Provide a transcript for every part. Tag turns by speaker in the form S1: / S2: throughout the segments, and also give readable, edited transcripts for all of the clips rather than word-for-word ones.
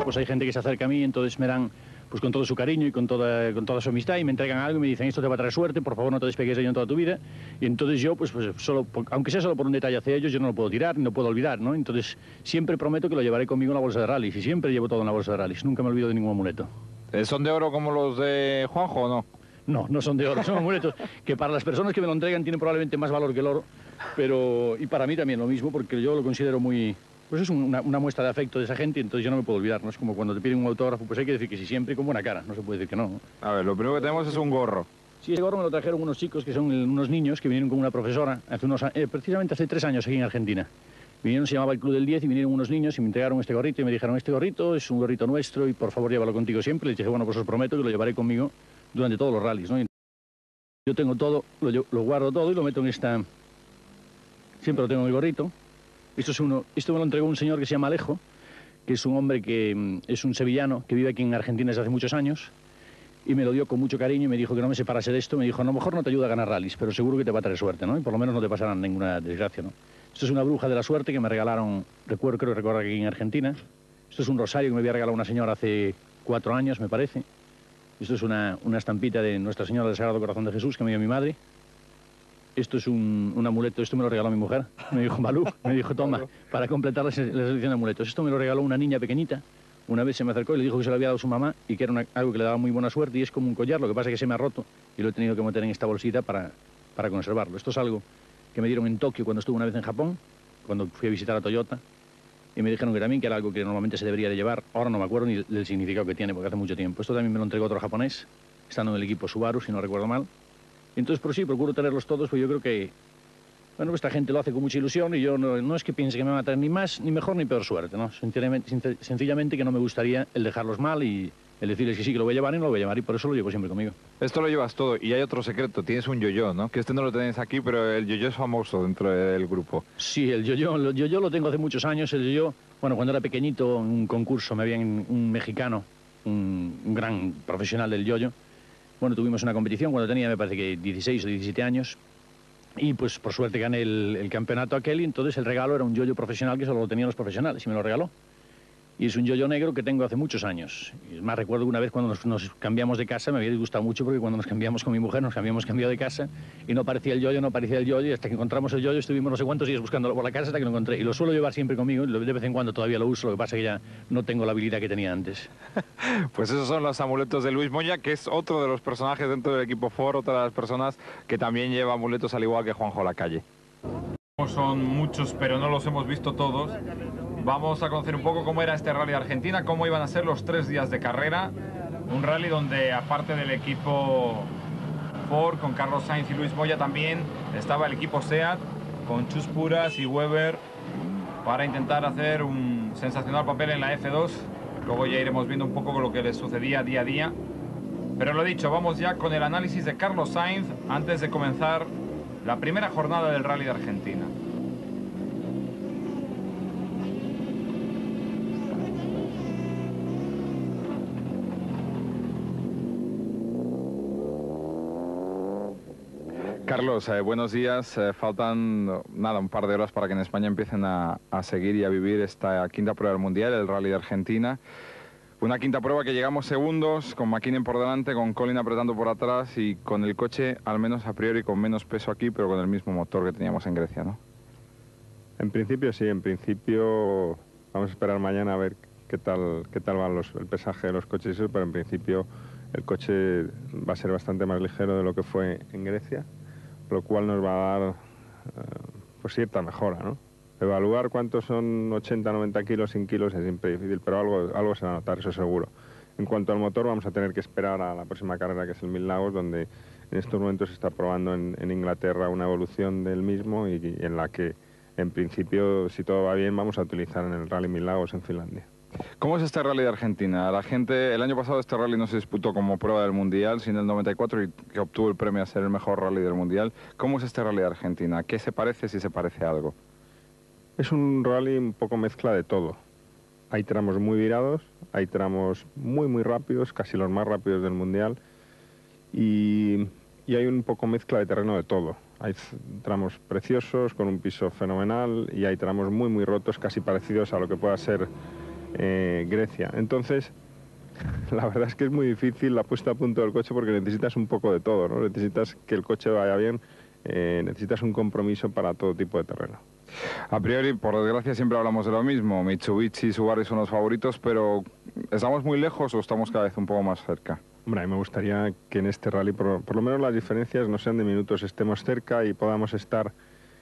S1: pues hay gente que se acerca a mí, entonces me dan pues con todo su cariño y con toda su amistad y me entregan algo y me dicen esto te va a traer suerte, por favor no te despegues de ello en toda tu vida. Y entonces yo, pues solo, aunque sea solo por un detalle hacia ellos, yo no lo puedo tirar ni lo puedo olvidar, ¿no? Entonces siempre prometo que lo llevaré conmigo en la bolsa de rallies y siempre llevo todo en la bolsa de rallies, nunca me olvido de ningún amuleto.
S2: ¿Son de oro como los de Juanjo o no?
S1: No, no son de oro, son amuletos que para las personas que me lo entregan tienen probablemente más valor que el oro, pero y para mí también lo mismo, porque yo lo considero muy... Pues es una muestra de afecto de esa gente y entonces yo no me puedo olvidar, ¿no? Es como cuando te piden un autógrafo, pues hay que decir que sí siempre y con buena cara, no se puede decir que no, ¿no?
S2: A ver, lo primero que tenemos es un gorro.
S1: Sí, ese gorro me lo trajeron unos chicos que son unos niños que vinieron con una profesora precisamente hace 3 años aquí en Argentina. Vinieron, se llamaba el Club del 10 y vinieron unos niños y me entregaron este gorrito y me dijeron, este gorrito es un gorrito nuestro y por favor llévalo contigo siempre. Les dije, bueno, pues os prometo que lo llevaré conmigo durante todos los rallies, ¿no? Yo tengo todo, lo guardo todo y lo meto en esta... Siempre lo tengo en el gorrito. Esto me lo entregó un señor que se llama Alejo, que es un hombre que es un sevillano, que vive aquí en Argentina desde hace muchos años, y me lo dio con mucho cariño y me dijo que no me separase de esto. Me dijo, a lo mejor no te ayuda a ganar rallies, pero seguro que te va a traer suerte, ¿no? Y por lo menos no te pasará ninguna desgracia, ¿no? Esto es una bruja de la suerte que me regalaron, creo que recuerdo aquí en Argentina. Esto es un rosario que me había regalado una señora hace 4 años, me parece. Esto es una estampita de Nuestra Señora del Sagrado Corazón de Jesús que me dio mi madre. Esto es un amuleto, esto me lo regaló mi mujer, me dijo Malú, me dijo toma, para completar la selección de amuletos. Esto me lo regaló una niña pequeñita, una vez se me acercó y le dijo que se lo había dado su mamá y que era algo que le daba muy buena suerte y es como un collar, lo que pasa es que se me ha roto y lo he tenido que meter en esta bolsita para conservarlo. Esto es algo que me dieron en Tokio cuando estuve una vez en Japón, cuando fui a visitar a Toyota y me dijeron que también que era algo que normalmente se debería de llevar, ahora no me acuerdo ni del significado que tiene porque hace mucho tiempo. Esto también me lo entregó otro japonés, estando en el equipo Subaru, si no recuerdo mal. Entonces, por sí, procuro tenerlos todos, pues yo creo que, bueno, esta gente lo hace con mucha ilusión y yo no es que piense que me va a traer ni más, ni mejor, ni peor suerte, ¿no? Sencillamente que no me gustaría el dejarlos mal y el decirles que sí, que lo voy a llevar y no lo voy a llevar y por eso lo llevo siempre conmigo.
S2: Esto lo llevas todo y hay otro secreto, tienes un yo-yo, ¿no? Que este no lo tenéis aquí, pero el yo-yo es famoso dentro del grupo.
S1: Sí, el yo-yo lo tengo hace muchos años, el yo-yo, bueno, cuando era pequeñito en un concurso me habían un mexicano, un gran profesional del yo-yo. Bueno, tuvimos una competición cuando tenía, me parece que 16 o 17 años, y pues por suerte gané el campeonato aquel, y entonces el regalo era un yo-yo profesional que solo lo tenían los profesionales, y me lo regaló. Y es un yo-yo negro que tengo hace muchos años. Y es más, recuerdo una vez cuando nos cambiamos de casa, me había disgustado mucho porque cuando nos cambiamos con mi mujer, nos habíamos cambiado de casa y no aparecía el yo-yo, no aparecía el yo-yo, y hasta que encontramos el yo-yo estuvimos no sé cuántos días buscándolo por la casa hasta que lo encontré. Y lo suelo llevar siempre conmigo, de vez en cuando todavía lo uso, lo que pasa es que ya no tengo la habilidad que tenía antes.
S2: Pues esos son los amuletos de Luis Moya, que es otro de los personajes dentro del equipo Ford, otra de las personas que también lleva amuletos al igual que Juanjo Lacalle. Son muchos, pero no los hemos visto todos. Vamos a conocer un poco cómo era este Rally de Argentina, cómo iban a ser los 3 días de carrera. Un rally donde, aparte del equipo Ford, con Carlos Sainz y Luis Moya, también estaba el equipo SEAT, con Chus Puras y Weber, para intentar hacer un sensacional papel en la F2. Luego ya iremos viendo un poco lo que les sucedía día a día. Pero lo dicho, vamos ya con el análisis de Carlos Sainz antes de comenzar la primera jornada del Rally de Argentina. Carlos, buenos días. Faltan nada, un par de horas para que en España empiecen a seguir y a vivir esta quinta prueba del Mundial, el Rally de Argentina. Una quinta prueba que llegamos segundos, con McKinnon por delante, con Collin apretando por atrás y con el coche, al menos a priori, con menos peso aquí, pero con el mismo motor que teníamos en Grecia, ¿no?
S3: En principio sí, en principio vamos a esperar mañana a ver qué tal va el pesaje de los coches, pero en principio el coche va a ser bastante más ligero de lo que fue en Grecia, lo cual nos va a dar pues cierta mejora, ¿no? Evaluar cuántos son 80, 90 kilos, 100 kilos es siempre difícil, pero algo se va a notar, eso seguro. En cuanto al motor, vamos a tener que esperar a la próxima carrera, que es el Mil Lagos, donde en estos momentos se está probando en Inglaterra una evolución del mismo y en la que, en principio, si todo va bien, vamos a utilizar en el Rally Mil Lagos en Finlandia.
S2: ¿Cómo es este Rally de Argentina? La gente, el año pasado este Rally no se disputó como prueba del Mundial, sino el 94, y que obtuvo el premio a ser el mejor Rally del Mundial. ¿Cómo es este Rally de Argentina? ¿A qué se parece, si se parece a algo?
S3: Es un rally un poco mezcla de todo. Hay tramos muy virados, hay tramos muy rápidos, casi los más rápidos del Mundial, y hay un poco mezcla de terreno de todo. Hay tramos preciosos, con un piso fenomenal, y hay tramos muy rotos, casi parecidos a lo que pueda ser Grecia. Entonces, la verdad es que es muy difícil la puesta a punto del coche porque necesitas un poco de todo, ¿no? Necesitas que el coche vaya bien, necesitas un compromiso para todo tipo de terreno.
S2: A priori, por desgracia, siempre hablamos de lo mismo. Mitsubishi y Subaru son los favoritos, pero ¿estamos muy lejos o estamos cada vez un poco más cerca?
S3: Hombre, a mí me gustaría que en este rally, por lo menos las diferencias no sean de minutos, estemos cerca y podamos estar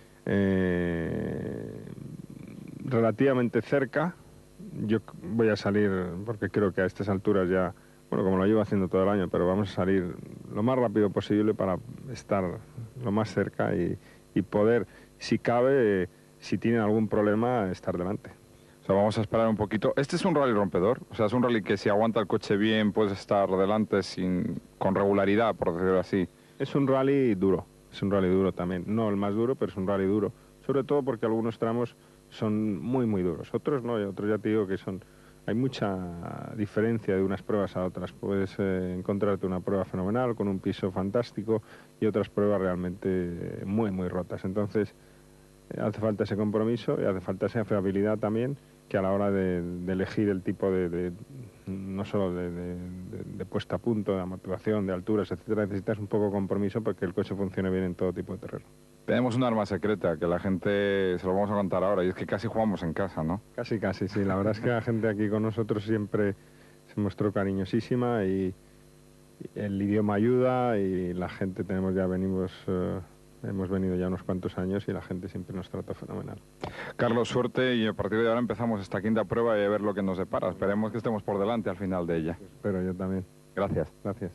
S3: relativamente cerca. Yo voy a salir, porque creo que a estas alturas ya, bueno, como lo llevo haciendo todo el año, pero vamos a salir lo más rápido posible para estar lo más cerca y poder, si cabe, si tienen algún problema, estar delante.
S2: O sea, vamos a esperar un poquito. Este es un rally rompedor, o sea, es un rally que si aguanta el coche bien puedes estar delante con regularidad, por decirlo así.
S3: Es un rally duro también. No el más duro, pero es un rally duro. Sobre todo porque algunos tramos son muy, muy duros. Otros no, y otros ya te digo que son... Hay mucha diferencia de unas pruebas a otras. Puedes encontrarte una prueba fenomenal, con un piso fantástico, y otras pruebas realmente muy, muy rotas. Entonces, hace falta ese compromiso y hace falta esa fiabilidad también, que a la hora de elegir el tipo no solo de puesta a punto, de amortiguación, de alturas, etcétera, necesitas un poco de compromiso para que el coche funcione bien en todo tipo de terreno.
S2: Tenemos un arma secreta que la gente se lo vamos a contar ahora, y es que casi jugamos en casa, ¿no?
S3: Casi, sí. La verdad es que la gente aquí con nosotros siempre se mostró cariñosísima y el idioma ayuda y la gente hemos venido ya unos cuantos años y la gente siempre nos trata fenomenal.
S2: Carlos, suerte, y a partir de ahora empezamos esta quinta prueba y a ver lo que nos depara. Esperemos que estemos por delante al final de ella.
S3: Pero yo también.
S2: Gracias.
S3: Gracias.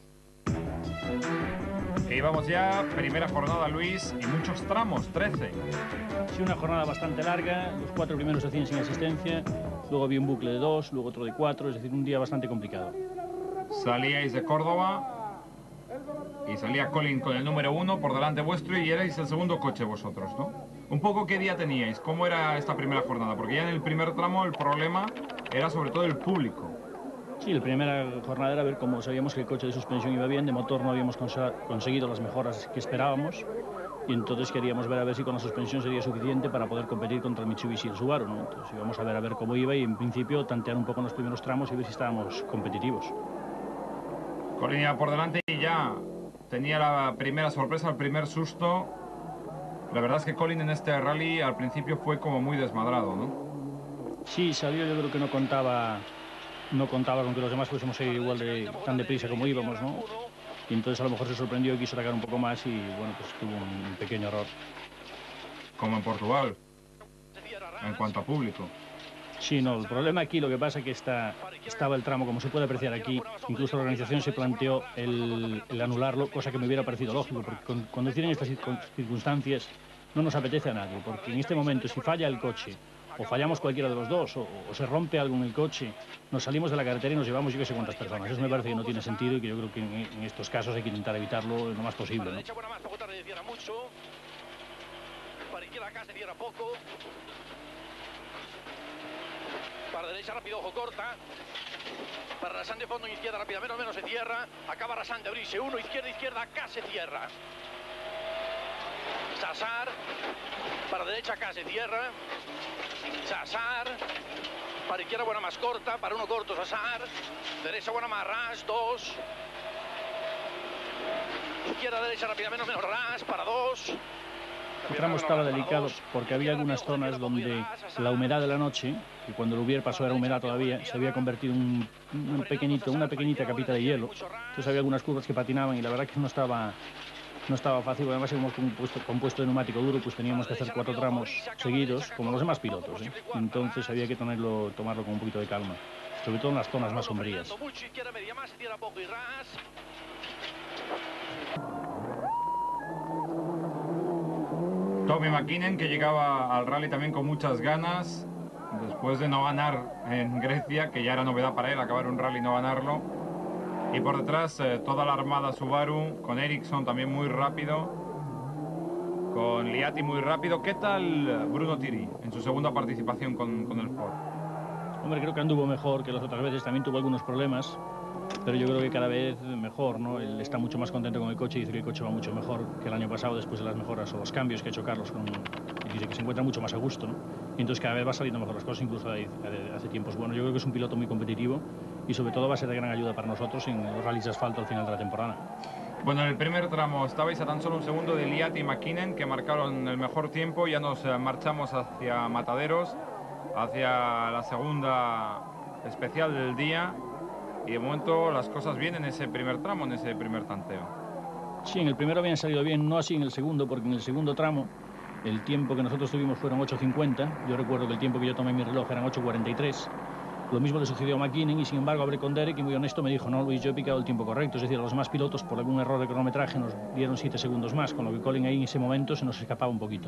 S2: Y vamos ya, primera jornada, Luis, y muchos tramos, 13.
S1: Sí, una jornada bastante larga, los 4 primeros se hacían sin asistencia, luego había un bucle de 2, luego otro de 4, es decir, un día bastante complicado.
S2: Salíais de Córdoba y salía Colin con el número 1 por delante vuestro y erais el segundo coche vosotros, ¿no? Un poco, ¿qué día teníais? ¿Cómo era esta primera jornada? Porque ya en el primer tramo el problema era sobre todo el público.
S1: Sí, la primera jornada era ver cómo sabíamos que el coche de suspensión iba bien, de motor no habíamos conseguido las mejoras que esperábamos, y entonces queríamos ver a ver si con la suspensión sería suficiente para poder competir contra el Mitsubishi y el Subaru, ¿no? Entonces íbamos a ver cómo iba y en principio tantear un poco en los primeros tramos y ver si estábamos competitivos.
S2: Colin iba por delante y ya tenía la primera sorpresa, el primer susto. La verdad es que Colin en este rally al principio fue como muy desmadrado, ¿no?
S1: Sí, salió, yo creo que no contaba con que los demás fuésemos igual tan deprisa como íbamos, ¿no? Y entonces a lo mejor se sorprendió y quiso atacar un poco más y bueno, pues tuvo un pequeño error.
S2: Como en Portugal, en cuanto a público.
S1: Sí, no, el problema aquí, lo que pasa es que estaba el tramo, como se puede apreciar aquí, incluso la organización se planteó el anularlo, cosa que me hubiera parecido lógico, porque conducir en estas circunstancias no nos apetece a nadie, porque en este momento si falla el coche, o fallamos cualquiera de los dos, o se rompe algo en el coche, nos salimos de la carretera y nos llevamos yo que sé cuántas personas. Eso me parece que no tiene sentido y que yo creo que en estos casos hay que intentar evitarlo lo más posible, ¿no?
S4: Para derecha rápido, ojo corta. Para Rasán de fondo, izquierda rápida, menos se cierra. Acaba Rasán de abrirse, uno, izquierda, acá se cierra. Sassar, para derecha acá se cierra. Sassar, para izquierda buena más corta, para uno corto Sassar. Derecha buena más Ras, 2. Izquierda, derecha rápida, menos Ras, para 2.
S1: El tramo estaba delicado porque había algunas zonas donde la humedad de la noche, y cuando el Ubier pasó era humedad todavía, se había convertido en una pequeñita capita de hielo. Entonces había algunas curvas que patinaban y la verdad que no estaba fácil. Además, hemos compuesto de neumático duro, pues teníamos que hacer 4 tramos seguidos, como los demás pilotos, ¿eh? Entonces había que tomarlo con un poquito de calma, sobre todo en las zonas más sombrías.
S2: Tommy McKinnon, que llegaba al rally también con muchas ganas, después de no ganar en Grecia, que ya era novedad para él, acabar un rally y no ganarlo. Y por detrás toda la armada Subaru, con Ericsson también muy rápido, con Liatti muy rápido. ¿Qué tal Bruno Thierry en su segunda participación con el Ford?
S1: Hombre, creo que anduvo mejor que las otras veces, también tuvo algunos problemas, pero yo creo que cada vez mejor, ¿no? Él está mucho más contento con el coche y dice que el coche va mucho mejor que el año pasado después de las mejoras o los cambios que ha hecho Carlos dice que se encuentra mucho más a gusto, ¿no? Y entonces cada vez va saliendo mejor las cosas, incluso hace tiempos. Bueno, yo creo que es un piloto muy competitivo y sobre todo va a ser de gran ayuda para nosotros en los rallies de asfalto al final de la temporada.
S2: Bueno, en el primer tramo estabais a tan solo un segundo de Liat y McKinnon, que marcaron el mejor tiempo. Ya nos marchamos hacia Mataderos, hacia la segunda especial del día. Y de momento las cosas bien en ese primer tramo, en ese primer tanteo.
S1: Sí, en el primero habían salido bien, no así en el segundo, porque en el segundo tramo el tiempo que nosotros tuvimos fueron 8:50. Yo recuerdo que el tiempo que yo tomé en mi reloj eran 8:43. Lo mismo le sucedió a McKinnon y sin embargo hablé con Derek y muy honesto me dijo: no, Luis, yo he picado el tiempo correcto. Es decir, a los demás pilotos por algún error de cronometraje nos dieron 7 segundos más, con lo que Colin ahí en ese momento se nos escapaba un poquito.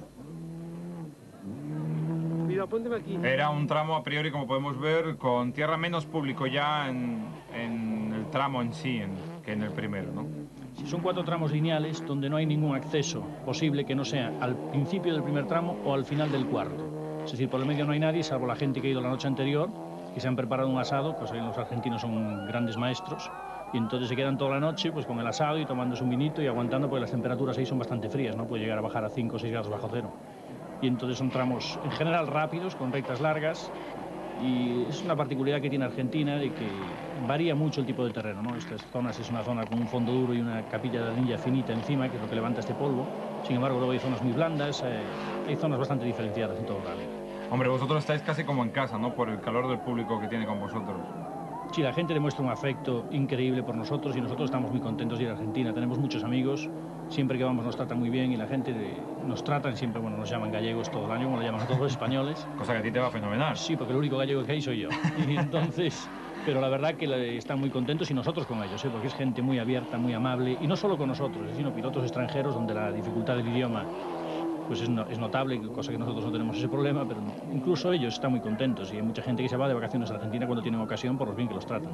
S2: Era un tramo a priori, como podemos ver, con tierra, menos público ya en el tramo en sí que en el primero, ¿no?
S1: Son 4 tramos lineales donde no hay ningún acceso posible que no sea al principio del primer tramo o al final del cuarto. Es decir, por el medio no hay nadie, salvo la gente que ha ido la noche anterior, que se han preparado un asado, cosa que los argentinos son grandes maestros, y entonces se quedan toda la noche pues con el asado y tomándose un vinito y aguantando, porque las temperaturas ahí son bastante frías, ¿no? Puede llegar a bajar a 5 o 6 grados bajo cero. Y entonces son tramos en general rápidos, con rectas largas, y es una particularidad que tiene Argentina de que varía mucho el tipo de terreno, ¿no? Estas zonas es una zona con un fondo duro y una capilla de arcilla finita encima, que es lo que levanta este polvo. Sin embargo, luego hay zonas muy blandas, hay zonas bastante diferenciadas en todo el rally.
S2: Hombre, vosotros estáis casi como en casa, ¿no? Por el calor del público que tiene con vosotros.
S1: Sí, la gente demuestra un afecto increíble por nosotros y nosotros estamos muy contentos de ir a Argentina. Tenemos muchos amigos, siempre que vamos nos tratan muy bien y la gente nos tratan siempre, bueno, nos llaman gallegos todo el año, como lo llaman a todos los españoles.
S2: Cosa que a ti te va fenomenal.
S1: Sí, porque el único gallego que hay soy yo. Y entonces, pero la verdad que están muy contentos y nosotros con ellos, porque es gente muy abierta, muy amable, y no solo con nosotros, sino pilotos extranjeros donde la dificultad del idioma pues es notable, cosa que nosotros no tenemos ese problema, pero incluso ellos están muy contentos y hay mucha gente que se va de vacaciones a Argentina cuando tienen ocasión por lo bien que los tratan.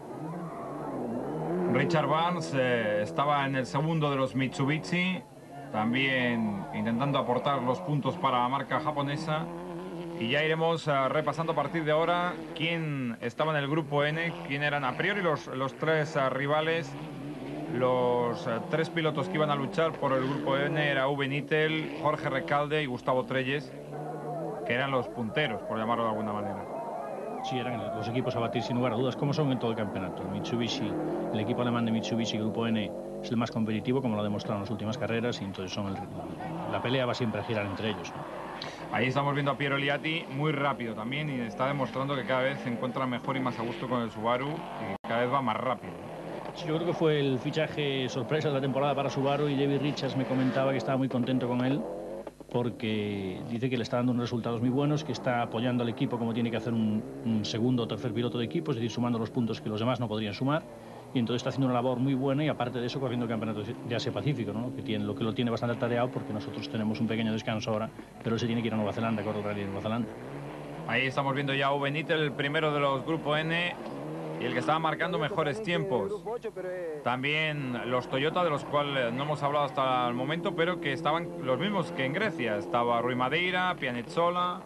S2: Richard Barnes estaba en el segundo de los Mitsubishi, también intentando aportar los puntos para la marca japonesa. Y ya iremos repasando a partir de ahora quién estaba en el grupo N, quién eran a priori los 3 rivales. Los 3 pilotos que iban a luchar por el grupo N era Uwe Nittel, Jorge Recalde y Gustavo Trelles, que eran los punteros, por llamarlo de alguna manera.
S1: Sí, eran los equipos a batir sin lugar a dudas, como son en todo el campeonato. Mitsubishi, el equipo alemán de Mitsubishi, Grupo N, es el más competitivo, como lo ha demostrado en las últimas carreras, y entonces la pelea va siempre a girar entre ellos, ¿no?
S2: Ahí estamos viendo a Piero Liatti, muy rápido también, y está demostrando que cada vez se encuentra mejor y más a gusto con el Subaru, y cada vez va más rápido.
S1: Yo creo que fue el fichaje sorpresa de la temporada para Subaru y David Richards me comentaba que estaba muy contento con él porque dice que le está dando unos resultados muy buenos, que está apoyando al equipo como tiene que hacer un segundo o tercer piloto de equipo, es decir, sumando los puntos que los demás no podrían sumar, y entonces está haciendo una labor muy buena y aparte de eso corriendo el campeonato de Asia-Pacífico, ¿no? Lo que lo tiene bastante tareado porque nosotros tenemos un pequeño descanso ahora, pero él se tiene que ir a Nueva Zelanda, corre el rally de Nueva Zelanda.
S2: Ahí estamos viendo ya a Uwe Nittel, el primero de los Grupo N, y el que estaba marcando mejores tiempos. También los Toyota, de los cuales no hemos hablado hasta el momento, pero que estaban los mismos que en Grecia. Estaba Rui Madeira, Pianezzola.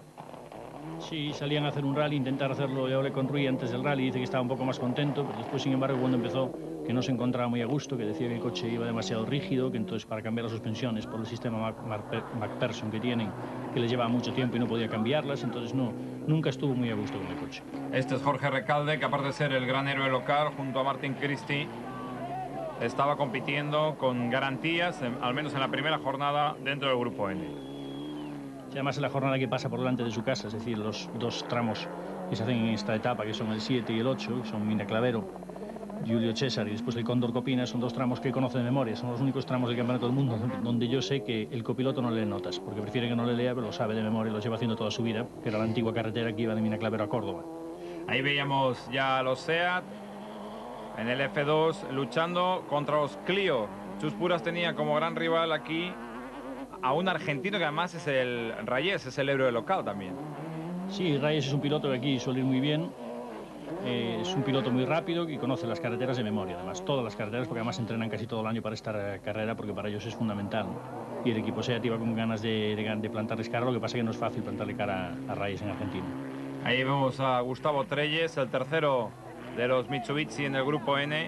S1: Sí, salían a hacer un rally, intentar hacerlo. Yo hablé con Rui antes del rally, dice que estaba un poco más contento, pero después, sin embargo, cuando empezó, que no se encontraba muy a gusto, que decía que el coche iba demasiado rígido, que entonces para cambiar las suspensiones por el sistema McPherson que tienen, que les llevaba mucho tiempo y no podía cambiarlas, entonces nunca estuvo muy a gusto con el coche.
S2: Este es Jorge Recalde, que aparte de ser el gran héroe local, junto a Martin Christie, estaba compitiendo con garantías, al menos en la primera jornada, dentro del Grupo N.
S1: Y además es la jornada que pasa por delante de su casa, es decir, los 2 tramos que se hacen en esta etapa, que son el 7 y el 8, que son Mina Clavero, Giulio César y después el Cóndor Copina, son 2 tramos que conoce de memoria, son los únicos tramos del campeonato del mundo donde yo sé que el copiloto no lee notas, porque prefiere que no le lea, pero lo sabe de memoria, lo lleva haciendo toda su vida, que era la antigua carretera que iba de Mina Clavero a Córdoba.
S2: Ahí veíamos ya a los SEAT en el F2 luchando contra los Clio. Chus Puras tenía como gran rival aquí a un argentino que además es el Reyes, es el héroe local también.
S1: Sí, Reyes es un piloto que aquí suele ir muy bien. Es un piloto muy rápido y conoce las carreteras de memoria, además todas las carreteras, porque además entrenan casi todo el año para esta carrera, porque para ellos es fundamental, ¿no? Y el equipo SEAT iba con ganas de plantarles cara, lo que pasa es que no es fácil plantarle cara a Reyes en Argentina.
S2: Ahí vemos a Gustavo Trelles, el tercero de los Mitsubishi en el Grupo N.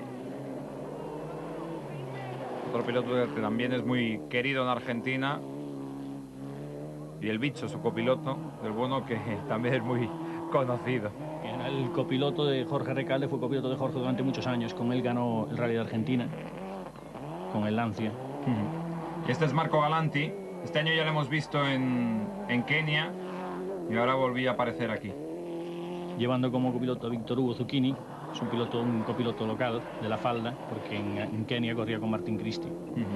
S2: Otro piloto que también es muy querido en Argentina. y el bicho, su copiloto, del bueno, que también es muy conocido.
S1: El copiloto de Jorge Recalde fue copiloto de Jorge durante muchos años. Con él ganó el Rally de Argentina, con el Lancia.
S2: Y este es Marco Galanti. Este año ya lo hemos visto en Kenia y ahora volví a aparecer aquí.
S1: Llevando como copiloto a Víctor Hugo Zucchini, es un copiloto local de La Falda, porque en Kenia corría con Martin Christie.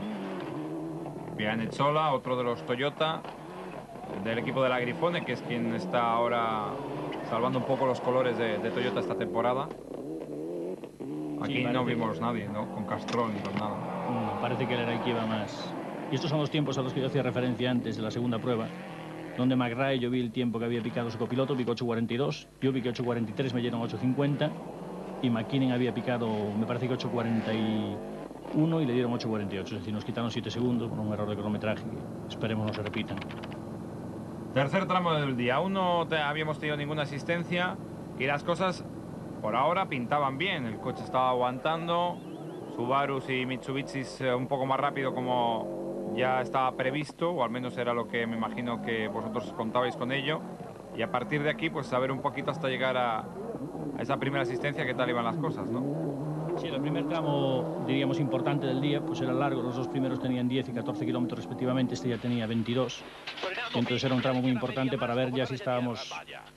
S2: Piane Chola, otro de los Toyota, del equipo de la Grifone, que es quien está ahora salvando un poco los colores de Toyota esta temporada. Aquí sí, no vimos nadie, ¿no? Con Castrol ni con nada.
S1: No, parece que él era el que iba más. Y estos son los tiempos a los que yo hacía referencia antes de la segunda prueba, donde McRae yo vi el tiempo que había picado su copiloto, picó 8.42, yo vi que 8.43, me dieron 8.50, y McKinnon había picado, me parece que 8.41 y le dieron 8.48, es decir, nos quitaron 7 segundos por un error de cronometraje que esperemos no se repitan.
S2: Tercer tramo del día. Aún no habíamos tenido ninguna asistencia y las cosas por ahora pintaban bien. El coche estaba aguantando, Subarus y Mitsubishis un poco más rápido como ya estaba previsto, o al menos era lo que me imagino que vosotros contabais con ello. Y a partir de aquí, pues saber un poquito hasta llegar a esa primera asistencia qué tal iban las cosas, ¿no?
S1: Sí, el primer tramo, diríamos, importante del día, pues era largo. Los dos primeros tenían 10 y 14 kilómetros respectivamente, este ya tenía 22. Y entonces era un tramo muy importante para ver ya si estábamos...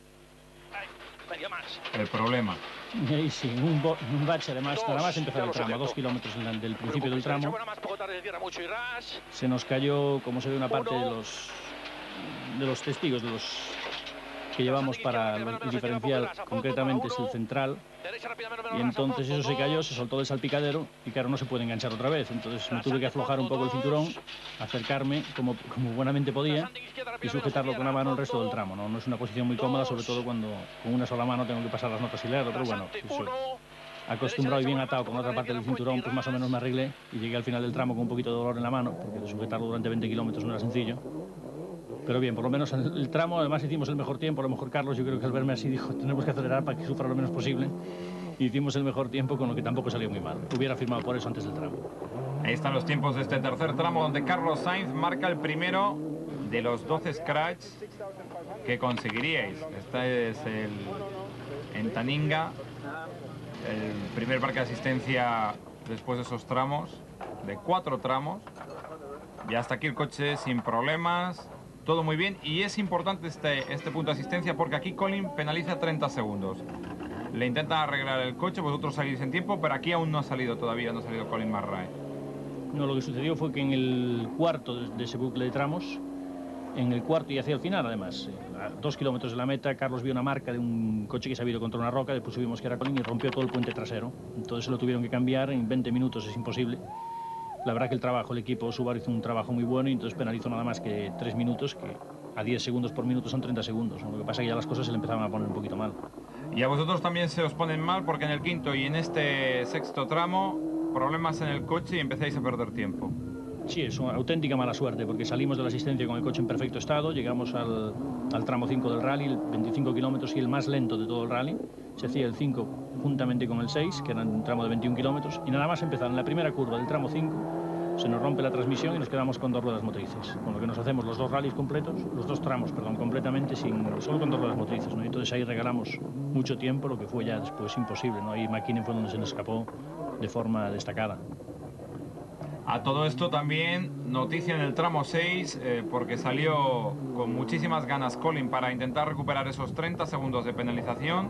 S2: El problema.
S1: Y sí, un bache además, nada más empezar el tramo, a 2 kilómetros del principio del tramo. Se nos cayó, como se ve, una parte de los testigos, de los que llevamos para el diferencial, concretamente es el central, y entonces eso se cayó, se soltó del salpicadero y claro, no se puede enganchar otra vez. Entonces me tuve que aflojar un poco el cinturón, acercarme como buenamente podía y sujetarlo con la mano el resto del tramo. No es una posición muy cómoda, sobre todo cuando con una sola mano tengo que pasar las notas y leerlo, pero bueno, eso, acostumbrado y bien atado con otra parte del cinturón, pues más o menos me arreglé y llegué al final del tramo con un poquito de dolor en la mano, porque de sujetarlo durante 20 kilómetros no era sencillo. Pero bien, por lo menos en el tramo, además hicimos el mejor tiempo. A lo mejor Carlos, yo creo que al verme así dijo, tenemos que acelerar para que sufra lo menos posible. Y hicimos el mejor tiempo, con lo que tampoco salió muy mal. Hubiera firmado por eso antes del tramo.
S2: Ahí están los tiempos de este tercer tramo, donde Carlos Sainz marca el primero de los 12 scratch que conseguiríais. Este es en Taninga, el primer parque de asistencia después de esos tramos, de 4 tramos. Y hasta aquí el coche sin problemas. Todo muy bien, y es importante este punto de asistencia porque aquí Colin penaliza 30 segundos. Le intentan arreglar el coche, vosotros salís en tiempo, pero aquí aún no ha salido todavía, no ha salido Colin McRae.
S1: No, lo que sucedió fue que en el cuarto de ese bucle de tramos, en el cuarto y hacia el final además, a 2 kilómetros de la meta, Carlos vio una marca de un coche que se había ido contra una roca, después subimos que era Colin y rompió todo el puente trasero. Entonces lo tuvieron que cambiar en 20 minutos, es imposible. La verdad que el equipo Subaru hizo un trabajo muy bueno y entonces penalizó nada más que 3 minutos, que a 10 segundos por minuto son 30 segundos. Lo que pasa es que ya las cosas se le empezaban a poner un poquito mal.
S2: Y a vosotros también se os ponen mal porque en el quinto y en este sexto tramo, problemas en el coche y empezáis a perder tiempo.
S1: Sí, es una auténtica mala suerte porque salimos de la asistencia con el coche en perfecto estado, llegamos al tramo 5 del rally, el 25 kilómetros y el más lento de todo el rally. Se hacía el 5 juntamente con el 6, que era un tramo de 21 kilómetros, y nada más empezar en la primera curva del tramo 5, se nos rompe la transmisión y nos quedamos con 2 ruedas motrices, con lo que nos hacemos los 2 rallies completos, los 2 tramos, perdón, completamente solo con 2 ruedas motrices, ¿no? Y entonces ahí regalamos mucho tiempo, lo que fue ya después imposible, ¿no? Ahí McKinnon fue donde se nos escapó de forma destacada.
S2: A todo esto también noticia en el tramo 6, porque salió con muchísimas ganas Colin para intentar recuperar esos 30 segundos de penalización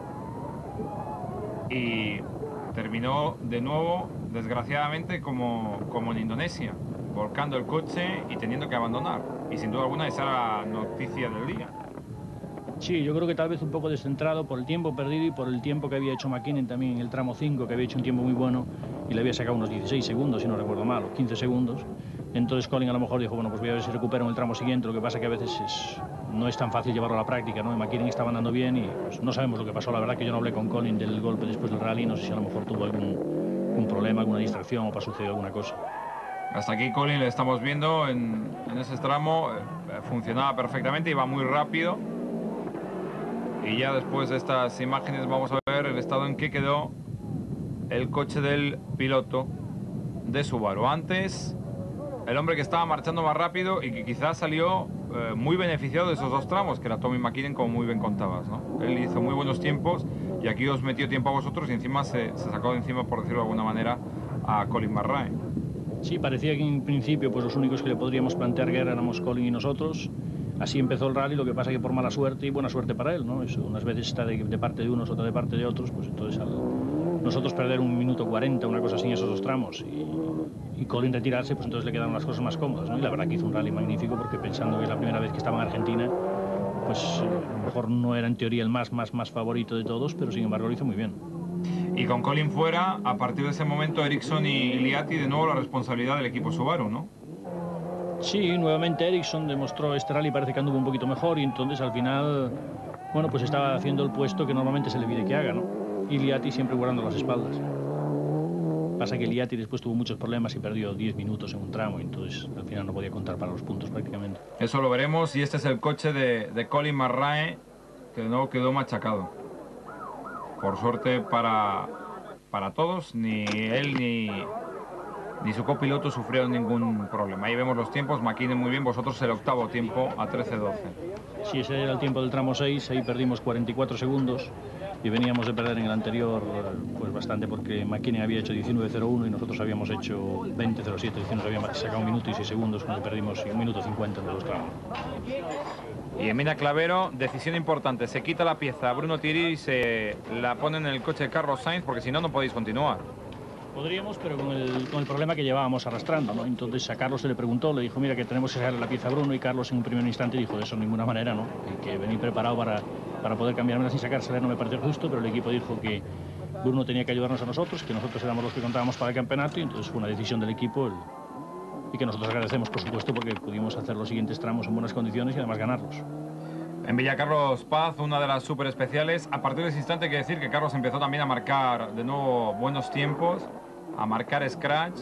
S2: y terminó de nuevo, desgraciadamente, como en Indonesia, volcando el coche y teniendo que abandonar. Y sin duda alguna esa era la noticia del día.
S1: Sí, yo creo que tal vez un poco descentrado por el tiempo perdido y por el tiempo que había hecho McKinnon también en el tramo 5, que había hecho un tiempo muy bueno y le había sacado unos 16 segundos, si no recuerdo mal, o 15 segundos. Entonces Colin a lo mejor dijo, bueno, pues voy a ver si recupero en el tramo siguiente. Lo que pasa que a veces no es tan fácil llevarlo a la práctica, ¿no? McKinnon estaba andando bien y pues, no sabemos lo que pasó. La verdad que yo no hablé con Colin del golpe después del rally, no sé si a lo mejor tuvo algún problema, alguna distracción o para suceder alguna cosa.
S2: Hasta aquí Colin le estamos viendo en ese tramo, funcionaba perfectamente, iba muy rápido. Y ya después de estas imágenes vamos a ver el estado en que quedó el coche del piloto de Subaru. Antes, el hombre que estaba marchando más rápido y que quizás salió muy beneficiado de esos dos tramos, que era Tommy McKinnon, como muy bien contabas, ¿no? Él hizo muy buenos tiempos y aquí os metió tiempo a vosotros y encima se sacó de encima, por decirlo de alguna manera, a Colin Marrae.
S1: Sí, parecía que en principio pues los únicos que le podríamos plantear guerra éramos Colin y nosotros. Así empezó el rally, lo que pasa que por mala suerte y buena suerte para él, ¿no? Eso, unas veces está de parte de unos, otra de parte de otros, pues entonces nosotros perder 1 minuto 40, una cosa así en esos dos tramos y Colin retirarse, pues entonces le quedaron las cosas más cómodas, ¿no? Y la verdad que hizo un rally magnífico porque pensando que es la primera vez que estaba en Argentina, pues a lo mejor no era en teoría el más favorito de todos, pero sin embargo lo hizo muy bien.
S2: Y con Colin fuera, a partir de ese momento Ericsson y Liatti de nuevo la responsabilidad del equipo Subaru, ¿no?
S1: Sí, nuevamente Ericsson demostró este rally, parece que anduvo un poquito mejor y entonces al final, bueno, pues estaba haciendo el puesto que normalmente se le pide que haga, ¿no? Y Liatti siempre guardando las espaldas. Pasa que Liatti después tuvo muchos problemas y perdió 10 minutos en un tramo, y entonces al final no podía contar para los puntos prácticamente.
S2: Eso lo veremos, y este es el coche de Colin Marrae, que de nuevo quedó machacado. Por suerte para todos, ni él ni su copiloto sufrieron ningún problema. Ahí vemos los tiempos, McKinnon muy bien, vosotros el octavo tiempo a 13:12.
S1: Sí, ese era el tiempo del tramo 6, ahí perdimos 44 segundos y veníamos de perder en el anterior pues bastante porque McKinnon había hecho 19:01 y nosotros habíamos hecho 20:07, es decir, nos habíamos sacado 1 minuto y 6 segundos cuando perdimos 1 minuto 50 en los dos tramos.
S2: Y en Mina Clavero, decisión importante, se quita la pieza a Bruno Thierry y se la pone en el coche de Carlos Sainz porque si no, no podéis continuar.
S1: Podríamos, pero con el problema que llevábamos arrastrando, ¿no? Entonces a Carlos se le preguntó, le dijo, mira, que tenemos que sacarle la pieza a Bruno, y Carlos en un primer instante dijo, de eso de ninguna manera, ¿no? Y que venir preparado para poder cambiármela sin sacársela no me pareció justo, pero el equipo dijo que Bruno tenía que ayudarnos a nosotros, que nosotros éramos los que contábamos para el campeonato, y entonces fue una decisión del equipo y que nosotros agradecemos, por supuesto, porque pudimos hacer los siguientes tramos en buenas condiciones y además ganarlos.
S2: En Villa Carlos Paz, una de las súper especiales. A partir de ese instante hay que decir que Carlos empezó también a marcar de nuevo buenos tiempos, a marcar scratch.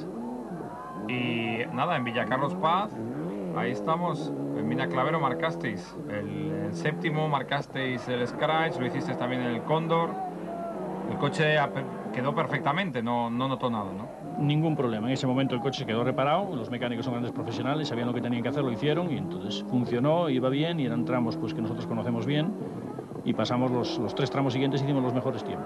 S2: Y nada, en Villa Carlos Paz, ahí estamos. En Mina Clavero marcasteis el séptimo, marcasteis el scratch, lo hicisteis también en el Cóndor. El coche quedó perfectamente, no notó nada, ¿no?
S1: Ningún problema. En ese momento el coche quedó reparado, los mecánicos son grandes profesionales, sabían lo que tenían que hacer, lo hicieron y entonces funcionó, iba bien y eran tramos pues que nosotros conocemos bien y pasamos los 3 tramos siguientes y hicimos los mejores tiempos,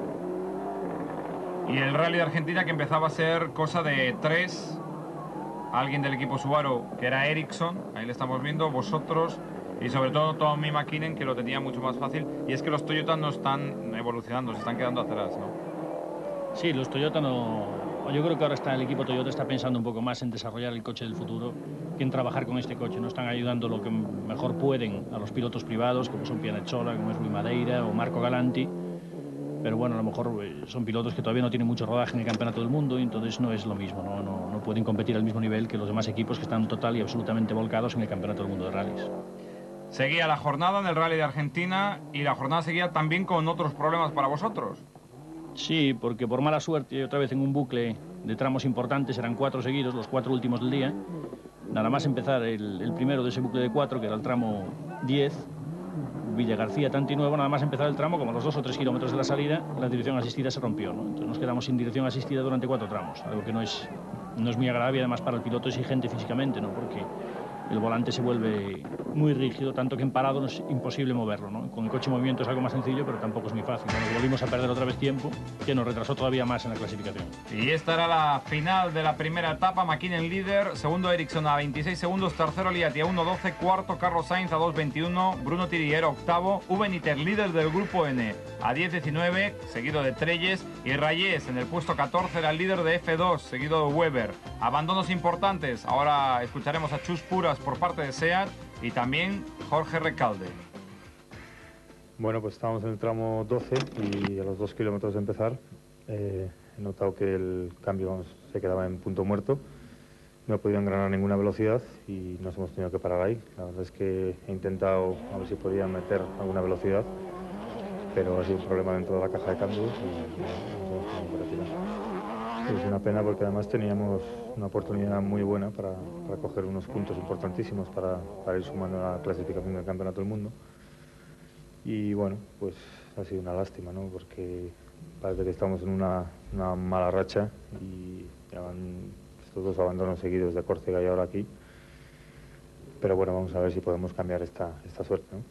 S1: ¿no?
S2: Y el Rally de Argentina, que empezaba a ser cosa de 3, alguien del equipo Subaru que era Ericsson, ahí le estamos viendo, vosotros y sobre todo Tommy McKinnon, que lo tenía mucho más fácil, y es que los Toyota no están evolucionando, se están quedando atrás, ¿no?
S1: Sí, los Toyota no... Yo creo que ahora el equipo Toyota está pensando un poco más en desarrollar el coche del futuro que en trabajar con este coche. No están ayudando lo que mejor pueden a los pilotos privados, como son Pianazzola, como es Rui Madeira o Marco Galanti. Pero bueno, a lo mejor son pilotos que todavía no tienen mucho rodaje en el campeonato del mundo y entonces no es lo mismo, no pueden competir al mismo nivel que los demás equipos que están total y absolutamente volcados en el campeonato del mundo de rallies.
S2: Seguía la jornada en el Rally de Argentina y la jornada seguía también con otros problemas para vosotros.
S1: Sí, porque por mala suerte, otra vez en un bucle de tramos importantes, eran 4 seguidos, los 4 últimos del día. Nada más empezar el primero de ese bucle de 4, que era el tramo 10, Villa García, Tanti Nuevo, nada más empezar el tramo, como a los 2 o 3 kilómetros de la salida, la dirección asistida se rompió, ¿no? Entonces nos quedamos sin dirección asistida durante 4 tramos, algo que no es muy agradable, además para el piloto exigente físicamente, ¿no? Porque el volante se vuelve muy rígido, tanto que en parado es imposible moverlo, ¿no? Con el coche en movimiento es algo más sencillo, pero tampoco es muy fácil. Nos volvimos a perder otra vez tiempo, que nos retrasó todavía más en la clasificación.
S2: Y esta era la final de la primera etapa. McKinnon líder, segundo Ericsson a 26 segundos, tercero Liatti a 1:12, cuarto Carlos Sainz a 2:21, Bruno Thierry era octavo, Ubeniter líder del grupo N a 10:19, seguido de Trelles, y Rayés en el puesto 14 era el líder de F2, seguido de Weber. Abandonos importantes, ahora escucharemos a Chus Puras por parte de SEAT y también Jorge Recalde.
S5: Bueno, pues estábamos en el tramo 12 y a los 2 kilómetros de empezar he notado que el cambio se quedaba en punto muerto. No he podido engranar ninguna velocidad y nos hemos tenido que parar ahí. La verdad es que he intentado a ver si podía meter alguna velocidad, pero ha sido un problema dentro de la caja de cambios y nos hemos tenido que retirar. Es una pena porque además teníamos una oportunidad muy buena para coger unos puntos importantísimos para ir sumando a la clasificación del Campeonato del Mundo. Y bueno, pues ha sido una lástima, ¿no? Porque parece que estamos en una mala racha y ya van estos 2 abandonos seguidos de Córcega y ahora aquí. pero bueno, vamos a ver si podemos cambiar esta suerte, ¿no?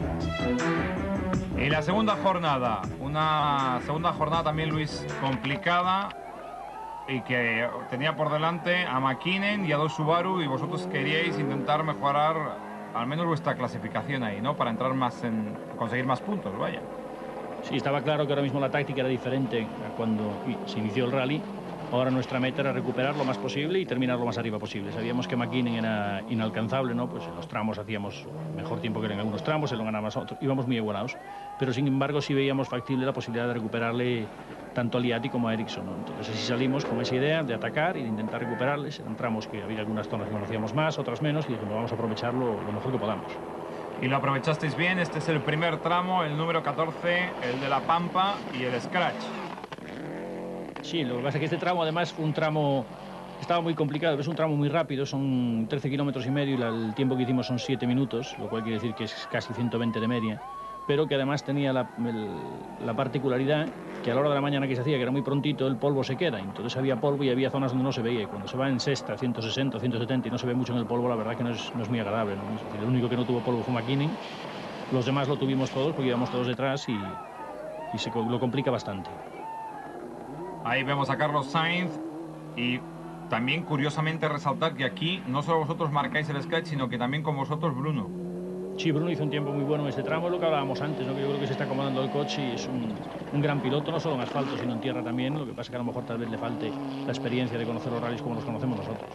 S2: Y la segunda jornada, una segunda jornada también, Luis, complicada y que tenía por delante a Mäkinen y a dos Subaru, y vosotros queríais intentar mejorar al menos vuestra clasificación ahí, ¿no? Para entrar más en conseguir más puntos, vaya.
S1: Sí, estaba claro que ahora mismo la táctica era diferente a cuando se inició el rally. Ahora nuestra meta era recuperar lo más posible y terminar lo más arriba posible. Sabíamos que Mäkinen era inalcanzable, ¿no? Pues en los tramos hacíamos mejor tiempo que en algunos tramos, él lo ganaba más otros, íbamos muy igualados. Pero sin embargo sí veíamos factible la posibilidad de recuperarle tanto a Liati como a Ericsson, ¿no? Entonces así salimos con esa idea de atacar y de intentar recuperarles. Eran tramos que había algunas zonas que conocíamos más, otras menos, y dijimos vamos a aprovecharlo lo mejor que podamos.
S2: Y lo aprovechasteis bien. Este es el primer tramo, el número 14, el de la Pampa y el Scratch.
S1: Sí, lo que pasa es que este tramo además fue un tramo, estaba muy complicado, es un tramo muy rápido, son 13 kilómetros y medio y el tiempo que hicimos son 7 minutos, lo cual quiere decir que es casi 120 de media, pero que además tenía la particularidad que a la hora de la mañana que se hacía, que era muy prontito, el polvo se queda, entonces había polvo y había zonas donde no se veía, y cuando se va en sexta, 160, 170 y no se ve mucho en el polvo, la verdad que no es muy agradable, ¿no? Es decir, el único que no tuvo polvo fue Mäkinen, los demás lo tuvimos todos porque íbamos todos detrás y lo complica bastante.
S2: Ahí vemos a Carlos Sainz, y también curiosamente resaltar que aquí no solo vosotros marcáis el Scratch, sino que también con vosotros Bruno.
S1: Sí, Bruno hizo un tiempo muy bueno en este tramo, es lo que hablábamos antes, ¿no? Que yo creo que se está acomodando el coche y es un gran piloto, no solo en asfalto, sino en tierra también. Lo que pasa es que a lo mejor tal vez le falte la experiencia de conocer los rallies como los conocemos nosotros.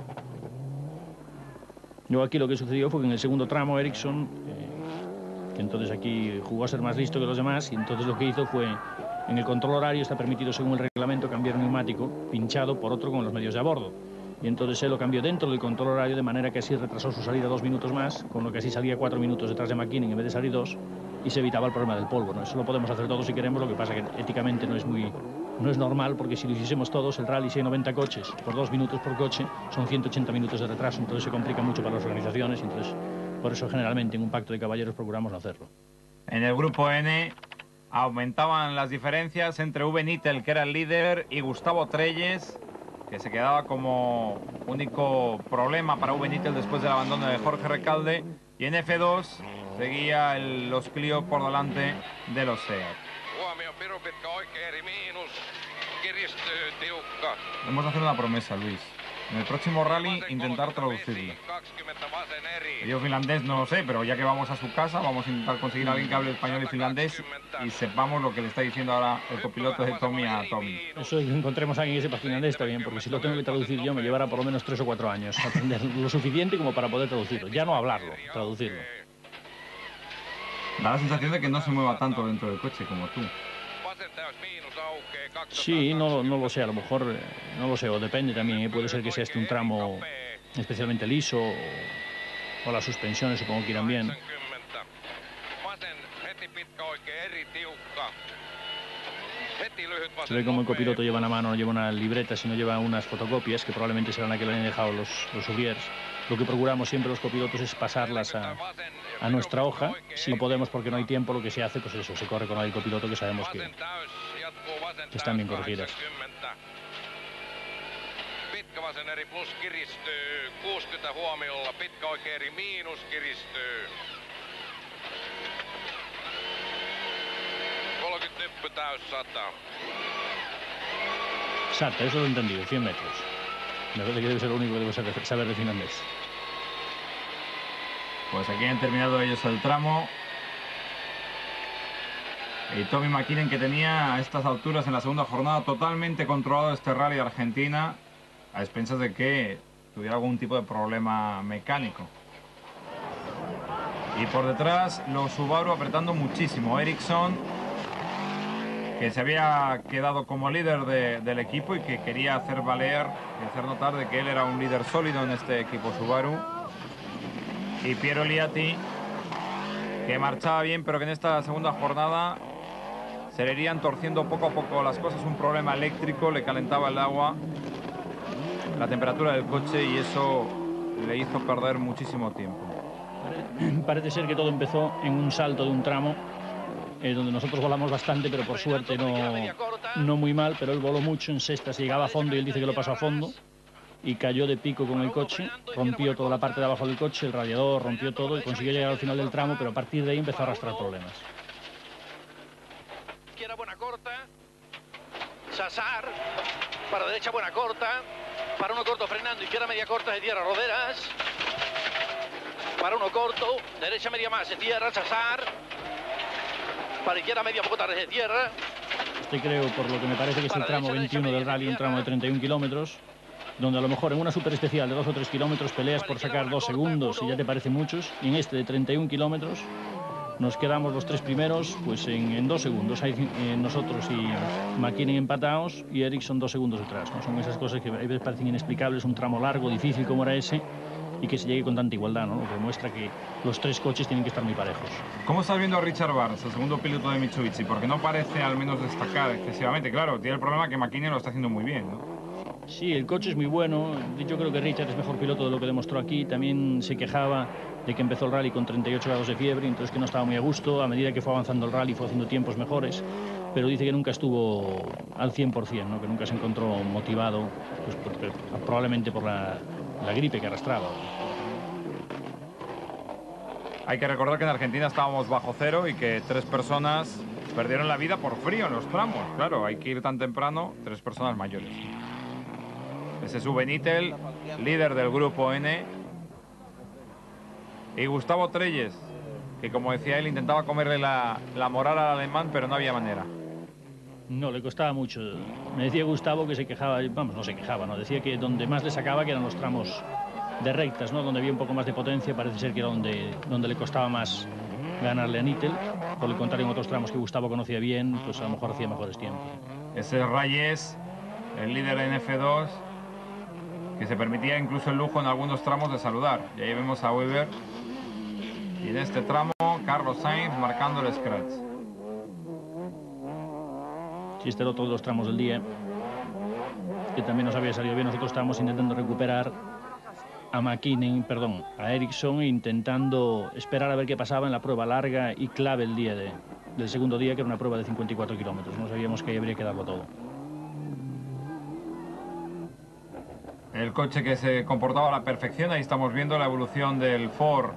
S1: Luego aquí lo que sucedió fue que en el segundo tramo Ericsson, que entonces aquí jugó a ser más listo que los demás, y entonces lo que hizo fue, en el control horario está permitido según el reglamento cambiar un neumático pinchado por otro con los medios de a bordo. Y entonces él lo cambió dentro del control horario, de manera que así retrasó su salida 2 minutos más, con lo que así salía 4 minutos detrás de Mäkinen en vez de salir 2, y se evitaba el problema del polvo, ¿no? Eso lo podemos hacer todos si queremos, lo que pasa que éticamente no es normal, porque si lo hiciésemos todos, el rally, si hay 90 coches por 2 minutos por coche, son 180 minutos de retraso, entonces se complica mucho para las organizaciones, entonces por eso generalmente en un pacto de caballeros procuramos no hacerlo.
S2: En el grupo N aumentaban las diferencias entre Uwe Nittel, que era el líder, y Gustavo Trelles, que se quedaba como único problema para Uwe Nittel después del abandono de Jorge Recalde, y en F2 seguía los Clio por delante de los SEAT. Hemos de hacer una promesa, Luis. En el próximo rally intentar traducirlo. Yo finlandés no lo sé, pero ya que vamos a su casa, vamos a intentar conseguir a alguien que hable español y finlandés y sepamos lo que le está diciendo ahora el copiloto de Tommy a Tommy.
S1: Eso de que encontremos a alguien que sepa finlandés está bien, porque si lo tengo que traducir yo me llevará por lo menos 3 o 4 años aprender lo suficiente como para poder traducirlo. Ya no hablarlo, traducirlo.
S2: Da la sensación de que no se mueva tanto dentro del coche como tú.
S1: Sí, no lo sé, a lo mejor, no lo sé, o depende también, puede ser que sea este un tramo especialmente liso, o las suspensiones supongo que irán bien. Se ve como el copiloto lleva en la mano, no lleva una libreta, sino lleva unas fotocopias, que probablemente serán las que le han dejado los ouvriers. Lo que procuramos siempre los copilotos es pasarlas a nuestra hoja. Si no podemos porque no hay tiempo, lo que se hace, pues eso, se corre con el copiloto, que sabemos que están bien corregidas.
S4: Pitkä vasen eri plus kiristyy, 60 huomiolla, pitkä oikea eri miinus kiristyy. 30 nyppy täys 100.
S1: Exacto, eso lo he entendido, 100 metros. Me parece que debe ser lo único que debo saber de finlandés.
S2: Pues aquí han terminado ellos el tramo. Y Tommy Mäkinen, que tenía a estas alturas en la segunda jornada totalmente controlado este rally de Argentina, a expensas de que tuviera algún tipo de problema mecánico. Y por detrás los Subaru apretando muchísimo. Ericsson, que se había quedado como líder del equipo y que quería hacer valer y hacer notar de que él era un líder sólido en este equipo Subaru. Y Piero Liati, que marchaba bien, pero que en esta segunda jornada se le irían torciendo poco a poco las cosas. Un problema eléctrico, le calentaba el agua, la temperatura del coche, y eso le hizo perder muchísimo tiempo.
S1: Parece ser que todo empezó en un salto de un tramo donde nosotros volamos bastante, pero por suerte no muy mal, pero él voló mucho en sexta, se llegaba a fondo y él dice que lo pasó a fondo. y cayó de pico con el coche, rompió toda la parte de abajo del coche, el radiador, rompió todo y consiguió llegar al final del tramo, pero a partir de ahí empezó a arrastrar problemas.
S4: Izquierda buena corta, Sassar, para derecha buena corta, para uno corto frenando, izquierda media corta, se cierra Roderas, para uno corto, derecha media más, se cierra Sassar, para izquierda media poco tarde, se cierra.
S1: Este creo, por lo que me parece que es el tramo 21 del rally, un tramo de 31 kilómetros, donde a lo mejor en una super especial de 2 o 3 kilómetros peleas por sacar 2 segundos y ya te parece muchos, y en este de 31 kilómetros nos quedamos los 3 primeros pues en 2 segundos. Hay nosotros y McKinnon empatados y Ericsson 2 segundos detrás, ¿no? Son esas cosas que a veces parecen inexplicables, un tramo largo, difícil como era ese, y que se llegue con tanta igualdad, ¿no? Lo que demuestra que los 3 coches tienen que estar muy parejos.
S2: ¿Cómo estás viendo a Richard Barnes, el segundo piloto de Mitsubishi? Porque no parece al menos destacar excesivamente. Claro, tiene el problema que McKinnon lo está haciendo muy bien, ¿no?
S1: Sí, el coche es muy bueno. Yo creo que Richard es mejor piloto de lo que demostró aquí. También se quejaba de que empezó el rally con 38 grados de fiebre, entonces que no estaba muy a gusto. A medida que fue avanzando el rally fue haciendo tiempos mejores, pero dice que nunca estuvo al 100%, ¿no? Que nunca se encontró motivado, pues probablemente por la gripe que arrastraba.
S2: Hay que recordar que en Argentina estábamos bajo cero y que 3 personas perdieron la vida por frío en los tramos. Claro, hay que ir tan temprano, 3 personas mayores. Ese es Uwe Nittel, líder del grupo N. Y Gustavo Trelles, que como decía él, intentaba comerle la moral al alemán, pero no había manera.
S1: No, le costaba mucho. Me decía Gustavo que se quejaba, vamos, no se quejaba, ¿no? Decía que donde más le sacaba que eran los tramos de rectas, ¿no? Donde había un poco más de potencia, parece ser que era donde le costaba más ganarle a Nittel. Por el contrario, en otros tramos que Gustavo conocía bien, pues a lo mejor hacía mejores tiempos.
S2: Ese es Reyes, el líder en F2, que se permitía incluso el lujo en algunos tramos de saludar. Y ahí vemos a Weber. Y en este tramo, Carlos Sainz marcando el scratch.
S1: Sí, este era otro de los tramos del día, que también nos había salido bien. Nosotros estábamos intentando recuperar a McKinnon, perdón, a Ericsson, intentando esperar a ver qué pasaba en la prueba larga y clave el día del segundo día, que era una prueba de 54 kilómetros. No sabíamos que ahí habría que darlo todo.
S2: El coche que se comportaba a la perfección, ahí estamos viendo la evolución del Ford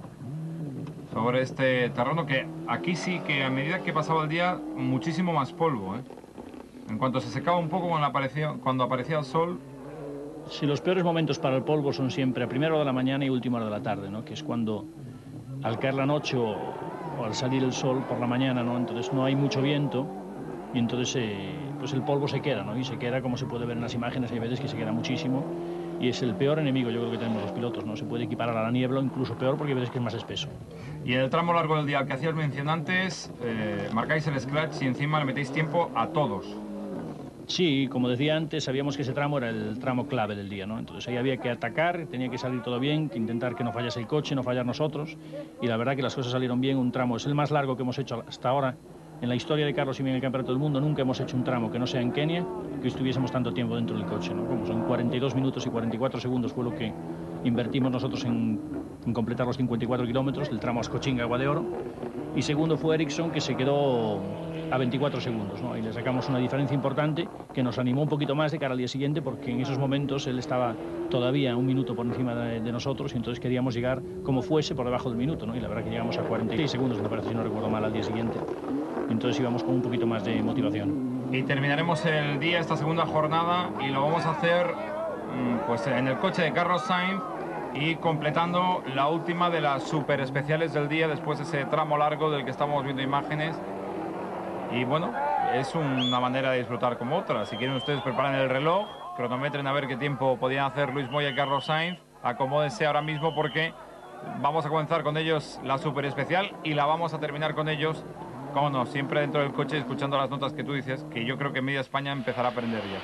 S2: sobre este terreno, que aquí sí que a medida que pasaba el día, muchísimo más polvo, ¿eh? En cuanto se secaba un poco cuando aparecía el sol.
S1: Sí, los peores momentos para el polvo son siempre a primera hora de la mañana y última hora de la tarde, ¿no? Que es cuando al caer la noche o al salir el sol por la mañana, ¿no? Entonces no hay mucho viento y entonces pues el polvo se queda, ¿no? Y se queda, como se puede ver en las imágenes, hay veces que se queda muchísimo y es el peor enemigo, yo creo, que tenemos los pilotos, ¿no? Se puede equiparar a la niebla, incluso peor, porque hay veces que es más espeso.
S2: Y en el tramo largo del día, al que hacías mención antes, marcáis el scratch y encima le metéis tiempo a todos.
S1: Sí, como decía antes, sabíamos que ese tramo era el tramo clave del día, ¿no? Entonces ahí había que atacar, tenía que salir todo bien, que intentar que no fallase el coche, no fallar nosotros, y la verdad que las cosas salieron bien. Un tramo es el más largo que hemos hecho hasta ahora en la historia de Carlos y en el Campeonato del Mundo. Nunca hemos hecho un tramo que no sea en Kenia, que estuviésemos tanto tiempo dentro del coche, ¿no? Como son 42 minutos y 44 segundos fue lo que invertimos nosotros en completar los 54 kilómetros del tramo Ascochinga, Agua de Oro, y segundo fue Ericsson, que se quedó a 24 segundos, ¿no? Ahí le sacamos una diferencia importante que nos animó un poquito más de cara al día siguiente, porque en esos momentos él estaba todavía un minuto por encima de nosotros y entonces queríamos llegar como fuese por debajo del minuto, ¿no? Y la verdad que llegamos a 46 segundos, me parece, si no recuerdo mal, al día siguiente. Entonces íbamos con un poquito más de motivación.
S2: Y terminaremos el día, esta segunda jornada, y lo vamos a hacer pues en el coche de Carlos Sainz y completando la última de las super especiales del día, después de ese tramo largo del que estamos viendo imágenes. Y bueno, es una manera de disfrutar como otra. Si quieren ustedes, preparen el reloj, cronometren a ver qué tiempo podían hacer Luis Moya y Carlos Sainz. Acomódense ahora mismo porque vamos a comenzar con ellos la super especial y la vamos a terminar con ellos, como no, siempre dentro del coche, escuchando las notas que tú dices, que yo creo que media España empezará a aprender ya.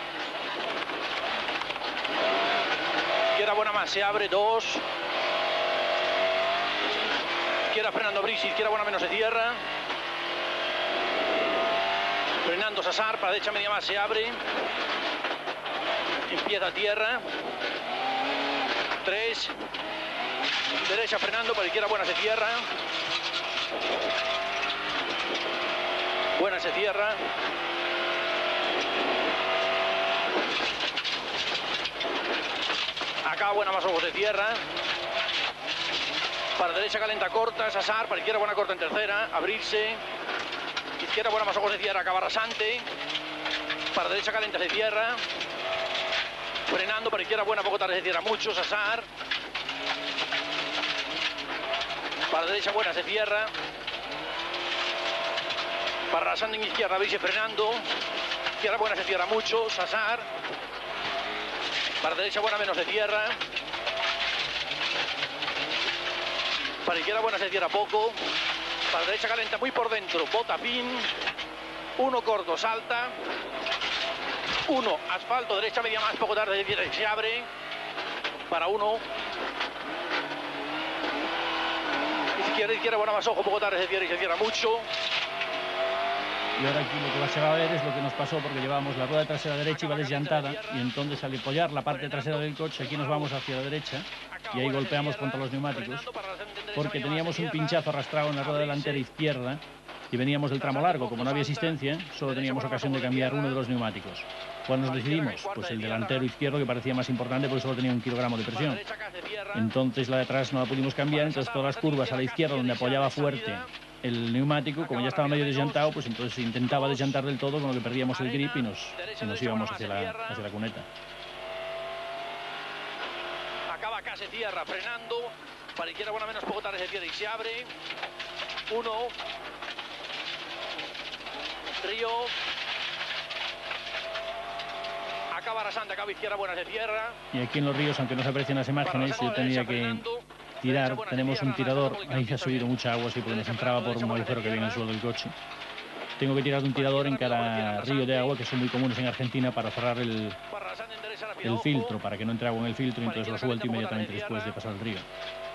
S4: Izquierda buena más, se abre 2. Izquierda frenando Brisi, izquierda buena menos, se cierra. Frenando Sassar, para derecha media más, se abre. Empieza a tierra. 3. Derecha frenando, para izquierda buena, se cierra. Buena, se cierra. Acaba buena más ojos de tierra. Para derecha calenta corta, Sassar. Para izquierda buena corta en tercera. Abrirse. Izquierda buena más ojos de tierra. Acaba rasante. Para derecha calenta se cierra. Frenando. Para izquierda buena poco tarde se cierra mucho. Sassar. Para derecha buena se cierra. Para rasante en izquierda. Abrirse frenando. Izquierda buena se cierra mucho. Sassar. Para derecha buena menos se cierra. Para izquierda buena se cierra poco. Para derecha calenta muy por dentro. Bota pin. Uno corto, salta. Uno, asfalto, derecha media más, poco tarde se abre. Para uno. Izquierda buena más ojo, poco tarde se cierra y se cierra mucho.
S1: Y ahora aquí lo que se va a ver es lo que nos pasó porque llevábamos la rueda trasera derecha iba desllantada y entonces al apoyar la parte trasera del coche aquí nos vamos hacia la derecha y ahí golpeamos contra los neumáticos porque teníamos un pinchazo arrastrado en la rueda delantera izquierda y veníamos del tramo largo. Como no había asistencia, solo teníamos ocasión de cambiar uno de los neumáticos. ¿Cuál nos decidimos? Pues el delantero izquierdo, que parecía más importante porque solo tenía 1 kilogramo de presión. Entonces la de atrás no la pudimos cambiar, entonces todas las curvas a la izquierda donde apoyaba fuerte el neumático, como ya estaba medio deslantado, pues entonces intentaba desllantar del todo, con lo que perdíamos el grip y nos íbamos hacia la cuneta.
S4: Acaba acá, se cierra, frenando. Para izquierda buena menos, poco tarde se cierra y se abre. Uno. Río. Acaba rasante, acaba izquierda buena, se cierra.
S1: Y aquí en los ríos, aunque no se aprecian las imágenes, yo tenía que tirar. Tenemos un tirador, ahí se ha subido mucha agua, así porque nos entraba por un agujero que viene en el suelo del coche. Tengo que tirar de un tirador en cada río de agua, que son muy comunes en Argentina, para cerrar el filtro, para que no entre agua en el filtro, y entonces lo suelto inmediatamente después de pasar el río.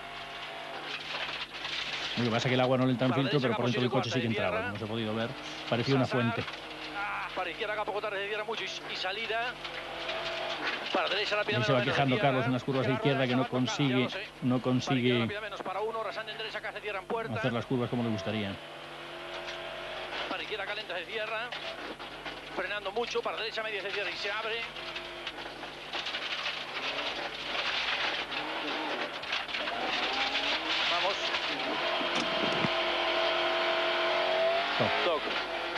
S1: Lo que pasa es que el agua no le entra en filtro, pero por dentro del coche sí que entraba, como se ha podido ver. Parecía una fuente.
S4: Para izquierda acá poco tarde se cierra mucho y salida. Para derecha rápidamente.
S1: Ahí se va quejando Carlos en unas curvas de izquierda que no consigue hacer las curvas como le gustaría.
S4: Para izquierda calenta se cierra. Frenando mucho. Para derecha media se cierra y se abre. Vamos. Toc.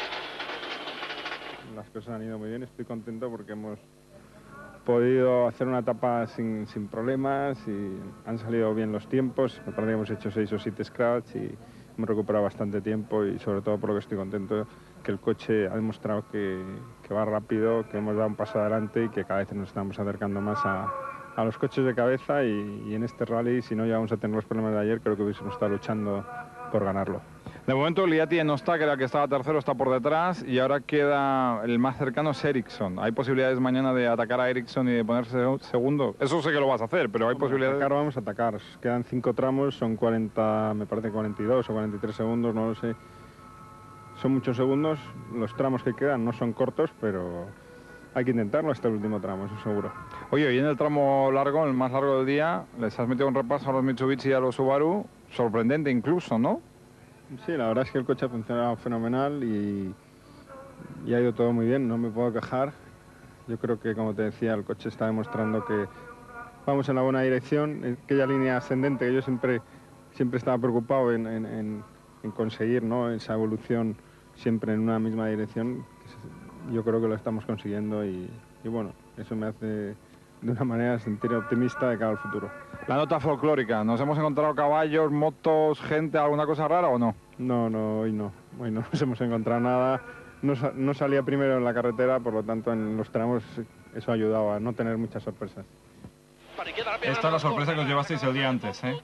S3: Las cosas han ido muy bien, estoy contento porque hemos podido hacer una etapa sin problemas y han salido bien los tiempos. Me parece que hemos hecho 6 o 7 scratch y hemos recuperado bastante tiempo, y sobre todo por lo que estoy contento, que el coche ha demostrado que va rápido, que hemos dado un paso adelante y que cada vez nos estamos acercando más a los coches de cabeza, y en este rally, si no llegamos a tener los problemas de ayer, creo que hubiésemos estado luchando por ganarlo.
S2: De momento Liatti no está, que era el que estaba tercero, está por detrás, y ahora queda el más cercano, es Ericsson. ¿Hay posibilidades mañana de atacar a Ericsson y de ponerse segundo? Eso sé que lo vas a hacer, pero hay posibilidades.
S3: Atacar, vamos a atacar. Quedan 5 tramos, son 40, me parece 42 o 43 segundos, no lo sé. Son muchos segundos, los tramos que quedan no son cortos, pero hay que intentarlo hasta el último tramo, eso seguro.
S2: Oye, y en el tramo largo, el más largo del día, les has metido un repaso a los Mitsubishi y a los Subaru, sorprendente incluso, ¿no?
S3: Sí, la verdad es que el coche ha funcionado fenomenal y ha ido todo muy bien, no me puedo quejar. Yo creo que, como te decía, el coche está demostrando que vamos en la buena dirección. Aquella línea ascendente que yo siempre estaba preocupado en conseguir, ¿no? Esa evolución siempre en una misma dirección, yo creo que lo estamos consiguiendo y bueno, eso me hace de una manera sentir optimista de cara al futuro.
S2: La nota folclórica, ¿nos hemos encontrado caballos, motos, gente, alguna cosa rara o no?
S3: No, hoy no nos hemos encontrado nada. No salía primero en la carretera, por lo tanto en los tramos eso ha ayudado a no tener muchas sorpresas.
S2: Esta es la sorpresa que os llevasteis el día antes, ¿eh?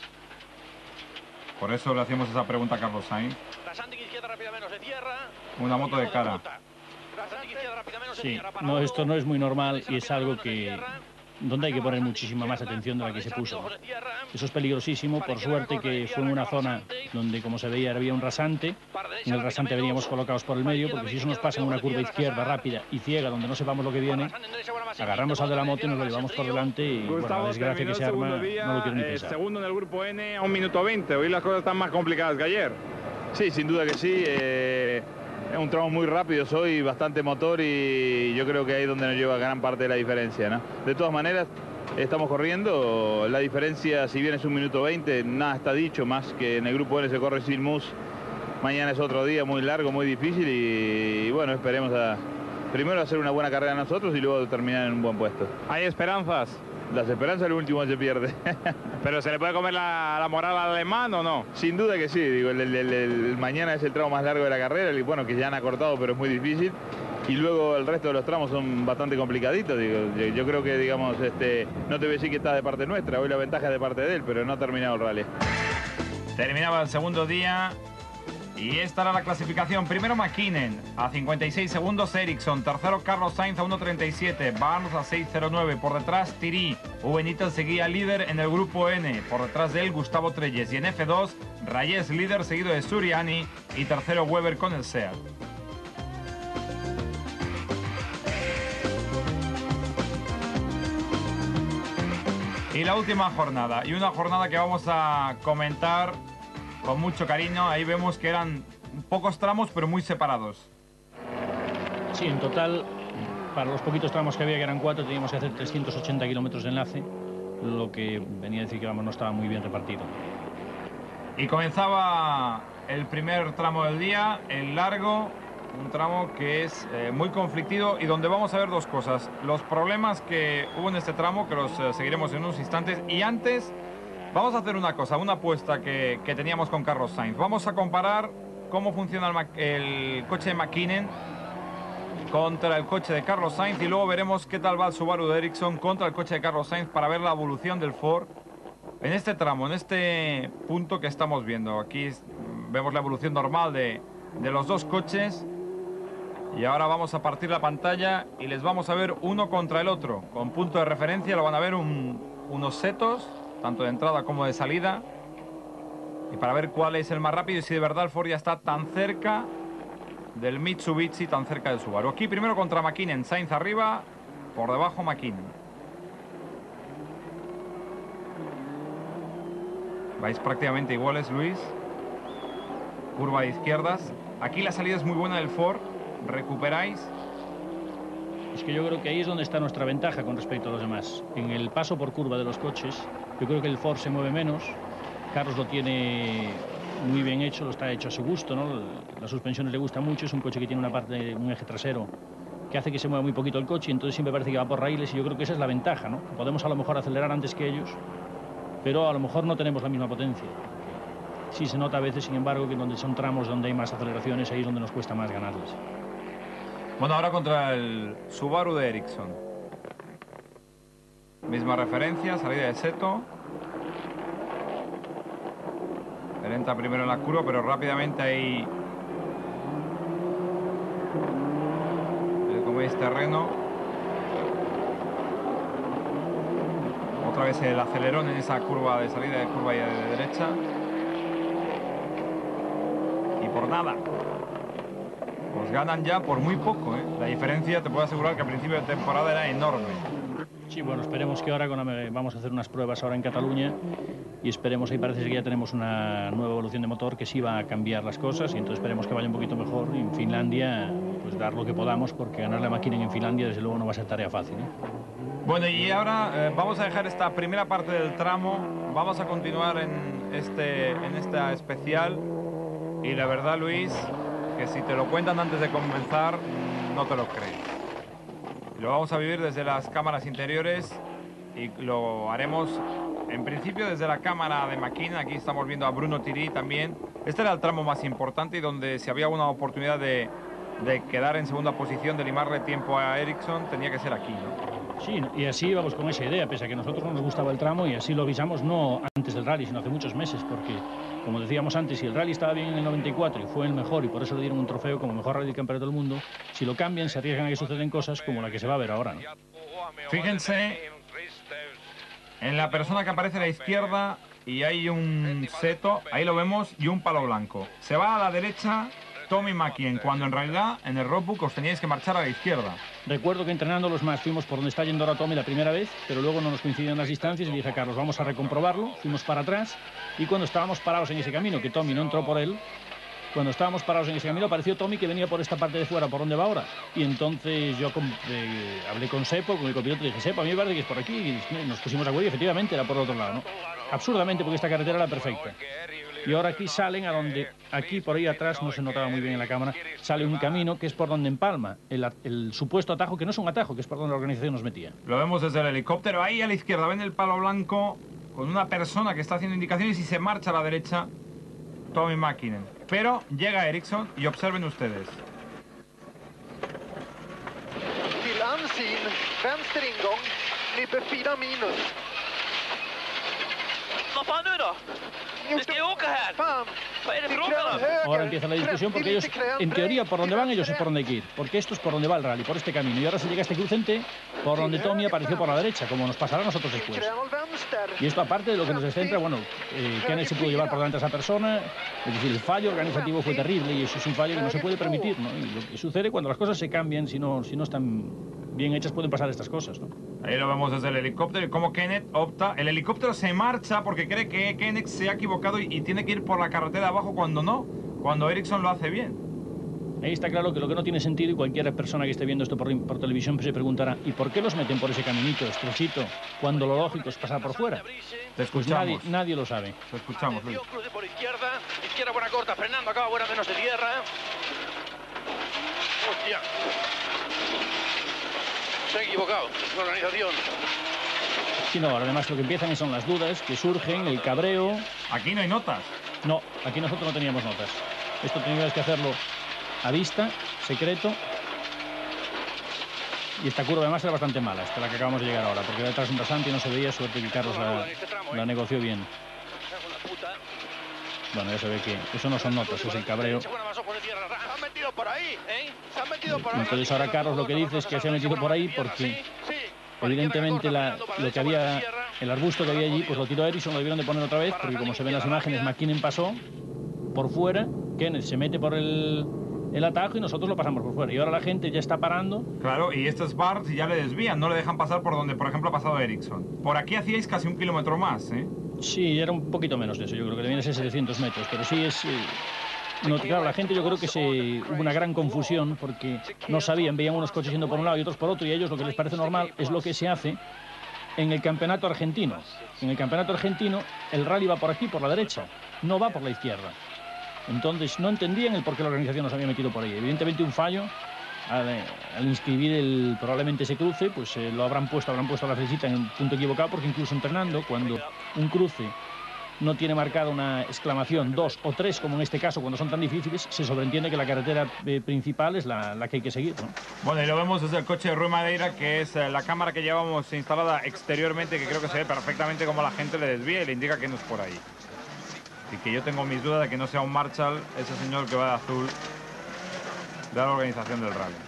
S2: Por eso le hacíamos esa pregunta a Carlos Sainz. Una moto de cara.
S1: Sí, no, esto no es muy normal y es algo donde hay que poner muchísima más atención de la que se puso. Eso es peligrosísimo, por suerte que fue en una zona donde, como se veía, había un rasante. En el rasante veníamos colocados por el medio, porque si eso nos pasa en una curva izquierda rápida y ciega, donde no sepamos lo que viene, agarramos al de la moto y nos lo llevamos por delante y, bueno, la desgracia que se arma no lo quiero ni pensar.
S2: Segundo en el grupo N a 1 minuto 20. Hoy las cosas están más complicadas que ayer.
S6: Sí, sin duda que sí. Es un tramo muy rápido, soy bastante motor y yo creo que ahí es donde nos lleva gran parte de la diferencia, ¿no? De todas maneras, estamos corriendo. La diferencia, si bien es 1 minuto 20, nada está dicho, más que en el grupo N se corre sin mus. Mañana es otro día muy largo, muy difícil y bueno, esperemos primero hacer una buena carrera nosotros y luego terminar en un buen puesto.
S2: ¿Hay esperanzas?
S6: Las esperanzas el último se pierde.
S2: ¿Pero se le puede comer la moral al alemán o no?
S6: Sin duda que sí, digo, el mañana es el tramo más largo de la carrera, bueno, que ya han acortado, pero es muy difícil. Y luego el resto de los tramos son bastante complicaditos, digo. Yo creo que, digamos, no te voy a decir que está de parte nuestra, hoy la ventaja es de parte de él, pero no ha terminado el rally.
S2: Terminaba el segundo día. Y esta era la clasificación. Primero McKinnon a 56 segundos, Ericsson. Tercero Carlos Sainz a 1.37, Barnes a 6.09. Por detrás Thierry. Benítez seguía líder en el grupo N. Por detrás de él Gustavo Trelles. Y en F2 Reyes líder seguido de Suriani. Y tercero Weber con el SEAT. Y la última jornada. Y una jornada que vamos a comentar con mucho cariño. Ahí vemos que eran pocos tramos, pero muy separados.
S1: Sí, en total, para los poquitos tramos que había, que eran 4, teníamos que hacer 380 kilómetros de enlace, lo que venía a decir que vamos, no estaba muy bien repartido.
S2: Y comenzaba el primer tramo del día, el largo, un tramo que es muy conflictivo y donde vamos a ver dos cosas. Los problemas que hubo en este tramo, que los seguiremos en unos instantes, y antes vamos a hacer una cosa, una apuesta que teníamos con Carlos Sainz. Vamos a comparar cómo funciona el coche de McKinnon contra el coche de Carlos Sainz y luego veremos qué tal va el Subaru de Ericsson contra el coche de Carlos Sainz para ver la evolución del Ford en este tramo, en este punto que estamos viendo. Aquí vemos la evolución normal de los dos coches y ahora vamos a partir la pantalla y les vamos a ver uno contra el otro. Con punto de referencia lo van a ver unos setos, tanto de entrada como de salida, y para ver cuál es el más rápido y si de verdad el Ford ya está tan cerca del Mitsubishi, tan cerca del Subaru. Aquí primero contra McKinnon, Sainz arriba, por debajo McKinnon. Vais prácticamente iguales, Luis. Curva de izquierdas. Aquí la salida es muy buena del Ford, recuperáis.
S1: Es que yo creo que ahí es donde está nuestra ventaja con respecto a los demás. En el paso por curva de los coches, yo creo que el Ford se mueve menos. Carlos lo tiene muy bien hecho, lo está hecho a su gusto, ¿no? Las suspensiones le gustan mucho, es un coche que tiene un eje trasero que hace que se mueva muy poquito el coche, y entonces siempre parece que va por raíles, y yo creo que esa es la ventaja, ¿no? Podemos a lo mejor acelerar antes que ellos, pero a lo mejor no tenemos la misma potencia. Sí se nota a veces, sin embargo, que donde son tramos donde hay más aceleraciones, ahí es donde nos cuesta más ganarles.
S2: Bueno, ahora contra el Subaru de Ericsson. Misma referencia, salida de seto. Él entra primero en la curva, pero rápidamente ahí le coméis terreno. Otra vez el acelerón en esa curva de salida de curva y de derecha. Y por nada. Pues ganan ya por muy poco, ¿eh? La diferencia, te puedo asegurar que a principio de temporada era enorme.
S1: Sí, bueno, esperemos que ahora vamos a hacer unas pruebas ahora en Cataluña y esperemos, ahí parece que ya tenemos una nueva evolución de motor que sí va a cambiar las cosas, y entonces esperemos que vaya un poquito mejor, y en Finlandia pues dar lo que podamos, porque ganarle a McKinnon en Finlandia desde luego no va a ser tarea fácil, ¿eh?
S2: Bueno, y ahora vamos a dejar esta primera parte del tramo, vamos a continuar en esta especial, y la verdad, Luis, que si te lo cuentan antes de comenzar, no te lo crees. Lo vamos a vivir desde las cámaras interiores y lo haremos en principio desde la cámara de McKinnon. Aquí estamos viendo a Bruno Thierry también. Este era el tramo más importante y donde si había una oportunidad de quedar en segunda posición, de limarle tiempo a Ericsson, tenía que ser aquí, ¿no?
S1: Sí, y así vamos con esa idea, pese a que a nosotros no nos gustaba el tramo, y así lo avisamos no antes del rally, sino hace muchos meses, porque, como decíamos antes, si el rally estaba bien en el 94 y fue el mejor, y por eso le dieron un trofeo como mejor rally del campeonato del mundo, si lo cambian se arriesgan a que suceden cosas como la que se va a ver ahora, ¿no?
S2: Fíjense en la persona que aparece a la izquierda y hay un seto, ahí lo vemos, y un palo blanco. Se va a la derecha Tommy McKinnon, cuando en realidad en el roadbook os teníais que marchar a la izquierda.
S1: Recuerdo que entrenando los más fuimos por donde está yendo ahora Tommy la primera vez, pero luego no nos coincidían las distancias y le dije a Carlos, vamos a recomprobarlo. Fuimos para atrás y cuando estábamos parados en ese camino, que Tommy no entró por él, Cuando estábamos parados en ese camino, apareció Tommy, que venía por esta parte de fuera, por donde va ahora. Y entonces yo hablé con Sepo, con el copiloto, y dije, Sepo, a mí me parece que es por aquí. Y nos pusimos a acuerdo y efectivamente era por el otro lado, ¿no? Absurdamente, porque esta carretera era perfecta. Y ahora aquí salen a donde, aquí por ahí atrás, no se notaba muy bien en la cámara, sale un camino que es por donde empalma el supuesto atajo, que no es un atajo, que es por donde la organización nos metía.
S2: Lo vemos desde el helicóptero. Ahí a la izquierda ven el palo blanco con una persona que está haciendo indicaciones y se marcha a la derecha Tommy Mäkinen. Pero llega Ericsson y observen ustedes.
S7: Till ansin, vänster ingång, nibbe 4 minus.
S4: Vad fan nu då? Vi ska ju åka här.
S7: Fan,
S4: Vad är det för frågan?
S1: Ahora empieza la discusión porque ellos, en teoría, por donde van ellos es por donde hay que ir. Porque esto es por donde va el rally, por este camino. Y ahora se llega a este crucente por donde Tommy apareció por la derecha, como nos pasará a nosotros después. Y esto, aparte de lo que nos descentra, bueno, Kenneth se pudo llevar por delante a esa persona. Es decir, el fallo organizativo fue terrible y eso es un fallo que no se puede permitir, ¿no? Y lo que sucede cuando las cosas se cambian, si no están bien hechas, pueden pasar estas cosas, ¿no?
S2: Ahí lo vemos desde el helicóptero y cómo Kenneth opta. El helicóptero se marcha porque cree que Kenneth se ha equivocado y tiene que ir por la carretera abajo cuando no, cuando Ericsson lo hace bien.
S1: Ahí está claro que lo que no tiene sentido, y cualquier persona que esté viendo esto por televisión se preguntará, ¿y por qué los meten por ese caminito estrechito cuando lo lógico es pasar por fuera?
S2: Te escuchamos.
S1: Pues nadie lo sabe.
S2: Te escuchamos, Luis.
S4: Atención, cruce por izquierda. Izquierda buena corta, frenando, acaba buena menos de tierra. Hostia. Se ha equivocado la organización.
S1: Sí, no, además lo que empiezan son las dudas que surgen, el cabreo.
S2: Aquí no hay notas.
S1: No, aquí nosotros no teníamos notas. Esto teníamos que hacerlo a vista, secreto. Y esta curva además era bastante mala, esta la que acabamos de llegar ahora, porque era detrás un rasante y no se veía, suerte que Carlos la negoció bien. Bueno, ya se ve que eso no son notas, es el cabreo.
S7: Se han metido por ahí, ¿eh? Se han metido por ahí.
S1: Entonces ahora Carlos lo que dice es que se ha metido por ahí porque evidentemente lo que había, el arbusto que había allí, pues lo tiró Ericsson, lo debieron de poner otra vez, porque como se ven las imágenes, Mäkinen pasó por fuera, Kenneth se mete por el atajo y nosotros lo pasamos por fuera. Y ahora la gente ya está parando.
S2: Claro, y estos bars ya le desvían, no le dejan pasar por donde, por ejemplo, ha pasado Ericsson. Por aquí hacíais casi 1 kilómetro más, ¿eh?
S1: Sí, era un poquito menos de eso, yo creo que debían ser 700 metros, pero sí es... No, claro, la gente yo creo que hubo una gran confusión porque no sabían, veían unos coches yendo por un lado y otros por otro, y a ellos lo que les parece normal es lo que se hace en el campeonato argentino. En el campeonato argentino el rally va por aquí, por la derecha, no va por la izquierda. Entonces no entendían el por qué la organización nos había metido por ahí. Evidentemente un fallo, al inscribir probablemente ese cruce, pues lo habrán puesto la flechita en el punto equivocado, porque incluso entrenando, cuando un cruce no tiene marcada una exclamación 2 o 3, como en este caso, cuando son tan difíciles, se sobreentiende que la carretera principal es la que hay que seguir, ¿no?
S2: Bueno, y lo vemos desde el coche de Rui Madeira, que es la cámara que llevamos instalada exteriormente, que creo que se ve perfectamente cómo la gente le desvía y le indica que no es por ahí. Y que yo tengo mis dudas de que no sea un Marshall, ese señor que va de azul, de la organización del rally.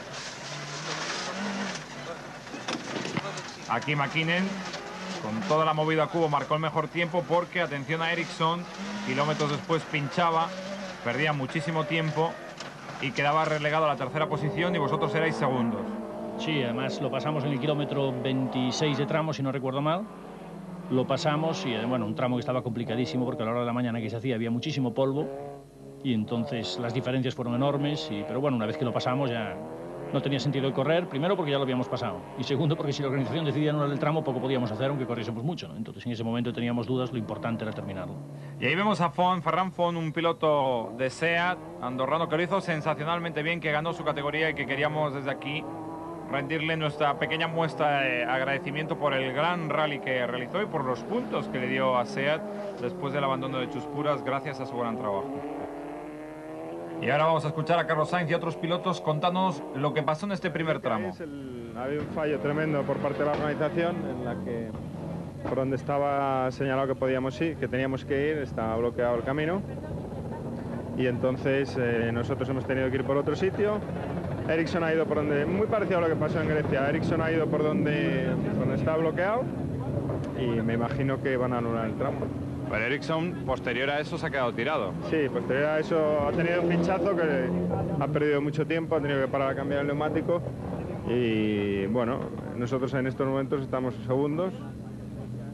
S2: Aquí Mäkinen, con toda la movida a cubo, marcó el mejor tiempo porque, atención a Ericsson, kilómetros después pinchaba, perdía muchísimo tiempo y quedaba relegado a la tercera posición y vosotros erais segundos.
S1: Sí, además lo pasamos en el kilómetro 26 de tramo, si no recuerdo mal. Lo pasamos y, bueno, un tramo que estaba complicadísimo porque a la hora de la mañana que se hacía había muchísimo polvo y entonces las diferencias fueron enormes, pero bueno, una vez que lo pasamos ya no tenía sentido de correr, primero porque ya lo habíamos pasado y segundo porque si la organización decidía anular el tramo poco podíamos hacer aunque corriésemos mucho, ¿no? Entonces en ese momento teníamos dudas, lo importante era terminarlo.
S2: Y ahí vemos a Ferran Font, un piloto de SEAT andorrano que lo hizo sensacionalmente bien, que ganó su categoría y que queríamos desde aquí rendirle nuestra pequeña muestra de agradecimiento por el gran rally que realizó y por los puntos que le dio a SEAT después del abandono de Chuspuras, gracias a su gran trabajo. Y ahora vamos a escuchar a Carlos Sainz y a otros pilotos contándonos lo que pasó en este primer tramo.
S3: Había un fallo tremendo por parte de la organización en la que por donde estaba señalado que podíamos ir, que teníamos que ir, estaba bloqueado el camino y entonces nosotros hemos tenido que ir por otro sitio. Ericsson ha ido por donde, muy parecido a lo que pasó en Grecia, Ericsson ha ido por donde está bloqueado y me imagino que van a anular el tramo.
S2: Pero Ericsson, posterior a eso, se ha quedado tirado.
S3: Sí, posterior a eso ha tenido un pinchazo que ha perdido mucho tiempo, ha tenido que parar a cambiar el neumático y bueno, nosotros en estos momentos estamos segundos,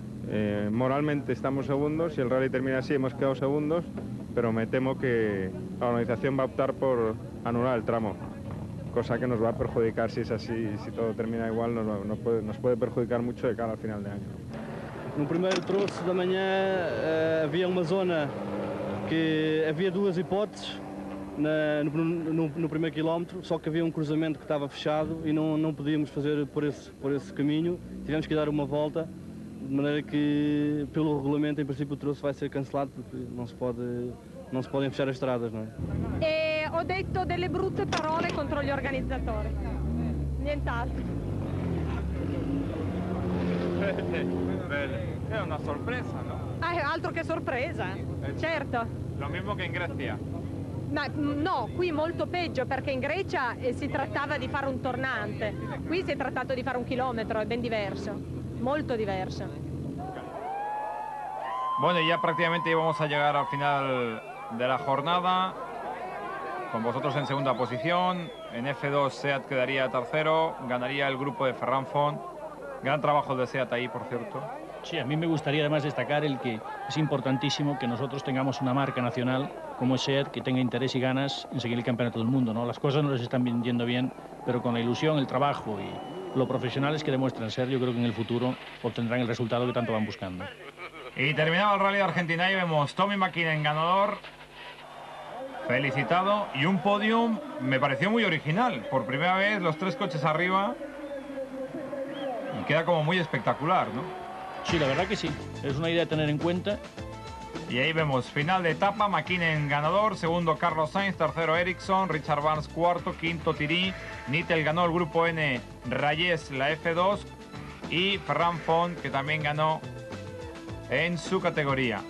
S3: moralmente estamos segundos, si el rally termina así hemos quedado segundos, pero me temo que la organización va a optar por anular el tramo, cosa que nos va a perjudicar si es así, si todo termina igual, nos puede perjudicar mucho de cara al final de año.
S8: No primeiro troço da manhã havia uma zona que havia duas hipóteses no primeiro quilómetro, só que havia um cruzamento que estava fechado e não podíamos fazer por esse caminho, tivemos que dar uma volta, de maneira que pelo regulamento em princípio o troço vai ser cancelado porque não se podem fechar as estradas, não é?
S9: E ho detto delle brutte parole contro gli organizzatori, nient'altro.
S2: È una sorpresa, no?
S9: Altro che sorpresa, certo.
S2: Lo mismo che in Grecia.
S9: Ma no, qui molto peggio perché in Grecia si trattava di fare un tornante, qui si è trattato di fare un chilometro, è ben diverso, molto diverso.
S2: Bueno, ya prácticamente íbamos a llegar al final de la jornada, con vosotros en segunda posición, en F2 SEAT quedaría tercero, ganaría el grupo de Ferran Font. Gran trabajo de SEAT ahí, por cierto.
S1: Sí, a mí me gustaría además destacar el que es importantísimo que nosotros tengamos una marca nacional como es SEAT, que tenga interés y ganas en seguir el campeonato del mundo, ¿no? Las cosas no les están yendo bien, pero con la ilusión, el trabajo y lo profesionales que demuestran ser, yo creo que en el futuro obtendrán el resultado que tanto van buscando.
S2: Y terminaba el Rally de Argentina y vemos Tommy Mäkinen ganador, felicitado, y un podium me pareció muy original. Por primera vez los tres coches arriba y queda como muy espectacular, ¿no?
S1: Sí, la verdad que sí, es una idea a tener en cuenta.
S2: Y ahí vemos final de etapa, Mäkinen ganador, segundo Carlos Sainz, tercero Ericsson, Richard Barnes cuarto, quinto Thierry, Nittel ganó el grupo N, Rayes la F2 y Ferran Font, que también ganó en su categoría.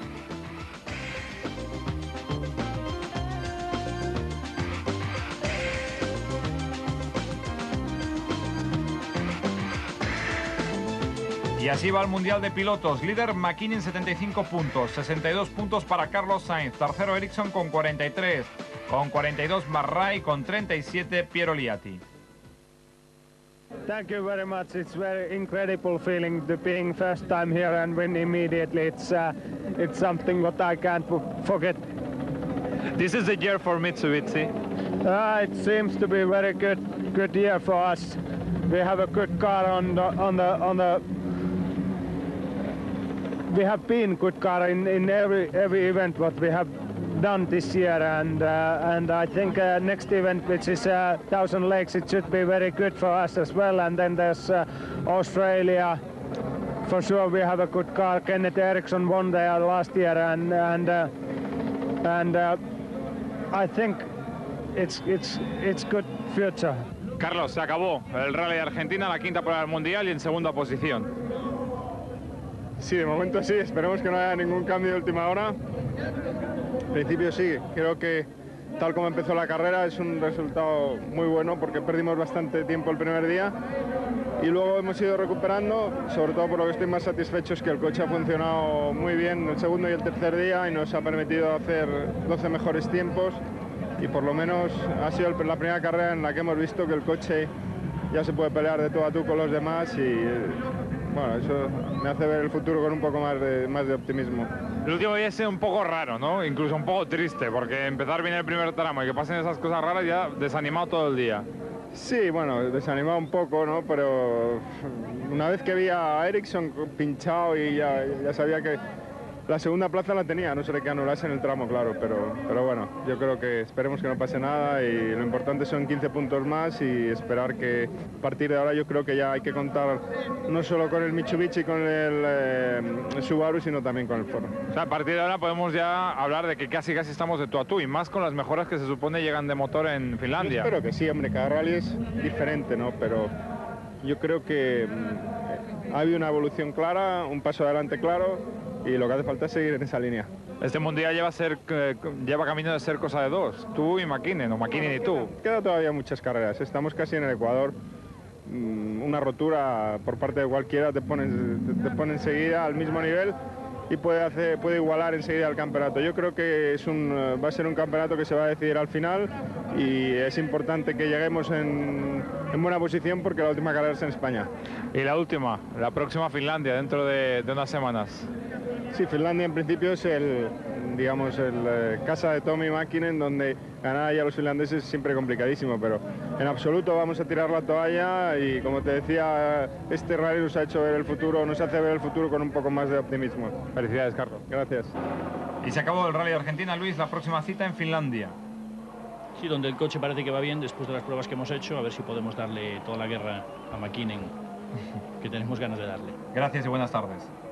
S2: Y así va el Mundial de Pilotos. Líder Mäkinen 75 puntos, 62 puntos para Carlos Sainz. Tercero Ericsson con 43, con 42 Marray, con 37 Piero Liatti.
S10: Thank you very much. It's very incredible feeling to being first time here and win immediately. It's something what I can't forget.
S2: This is the year for Mitsubishi.
S10: It seems to be a very good year for us. We have a good car on the we have been good car in every event what we have done this year, and I think next event, which is 1,000 Lakes, it should be very good for us as well. And then there's Australia. For sure we have a good car. Kenneth Eriksson won there last year, and I think it's good future.
S2: Carlos, se acabó el Rally de Argentina, la quinta prueba del Mundial y en segunda posición.
S3: Sí, de momento sí, esperemos que no haya ningún cambio de última hora. En principio sí, creo que tal como empezó la carrera es un resultado muy bueno porque perdimos bastante tiempo el primer día y luego hemos ido recuperando, sobre todo por lo que estoy más satisfecho es que el coche ha funcionado muy bien el segundo y el tercer día y nos ha permitido hacer 12 mejores tiempos y por lo menos ha sido la primera carrera en la que hemos visto que el coche ya se puede pelear de tú a tú con los demás y bueno, eso me hace ver el futuro con un poco más de optimismo.
S2: El último día ha sido un poco raro, ¿no? Incluso un poco triste, porque empezar bien el primer tramo y que pasen esas cosas raras ya desanimado todo el día.
S3: Sí, bueno, desanimado un poco, ¿no? Pero una vez que vi a Ericsson pinchado y ya sabía que la segunda plaza la tenía, no sé que anulase en el tramo, claro, pero bueno, yo creo que esperemos que no pase nada y lo importante son 15 puntos más y esperar que a partir de ahora yo creo que ya hay que contar no solo con el Mitsubishi, con el Subaru, sino también con el Ford.
S2: O sea, a partir de ahora podemos ya hablar de que casi estamos de tú a tú y más con las mejoras que se supone llegan de motor en Finlandia.
S3: Yo espero que sí, hombre, cada rally es diferente, ¿no? Pero yo creo que ha habido una evolución clara, un paso adelante claro. Y lo que hace falta es seguir en esa línea.
S2: Este mundial lleva camino de ser cosa de dos, tú y Mäkinen, o Mäkinen y tú.
S3: Queda todavía muchas carreras, estamos casi en el Ecuador. Una rotura por parte de cualquiera te pone enseguida al mismo nivel y puede igualar enseguida el campeonato. Yo creo que va a ser un campeonato que se va a decidir al final y es importante que lleguemos en buena posición porque la última carrera es en España.
S2: Y la próxima Finlandia, dentro de unas semanas.
S3: Sí, Finlandia en principio es digamos, casa de Tommi Mäkinen, donde ganar ahí a los finlandeses es siempre complicadísimo, pero en absoluto vamos a tirar la toalla y, como te decía, este rally nos ha hecho ver el futuro, nos hace ver el futuro con un poco más de optimismo.
S2: Felicidades, Carlos.
S3: Gracias.
S2: Y se acabó el Rally de Argentina, Luis, la próxima cita en Finlandia.
S1: Sí, donde el coche parece que va bien después de las pruebas que hemos hecho, a ver si podemos darle toda la guerra a Mäkinen, que tenemos ganas de darle.
S2: Gracias y buenas tardes.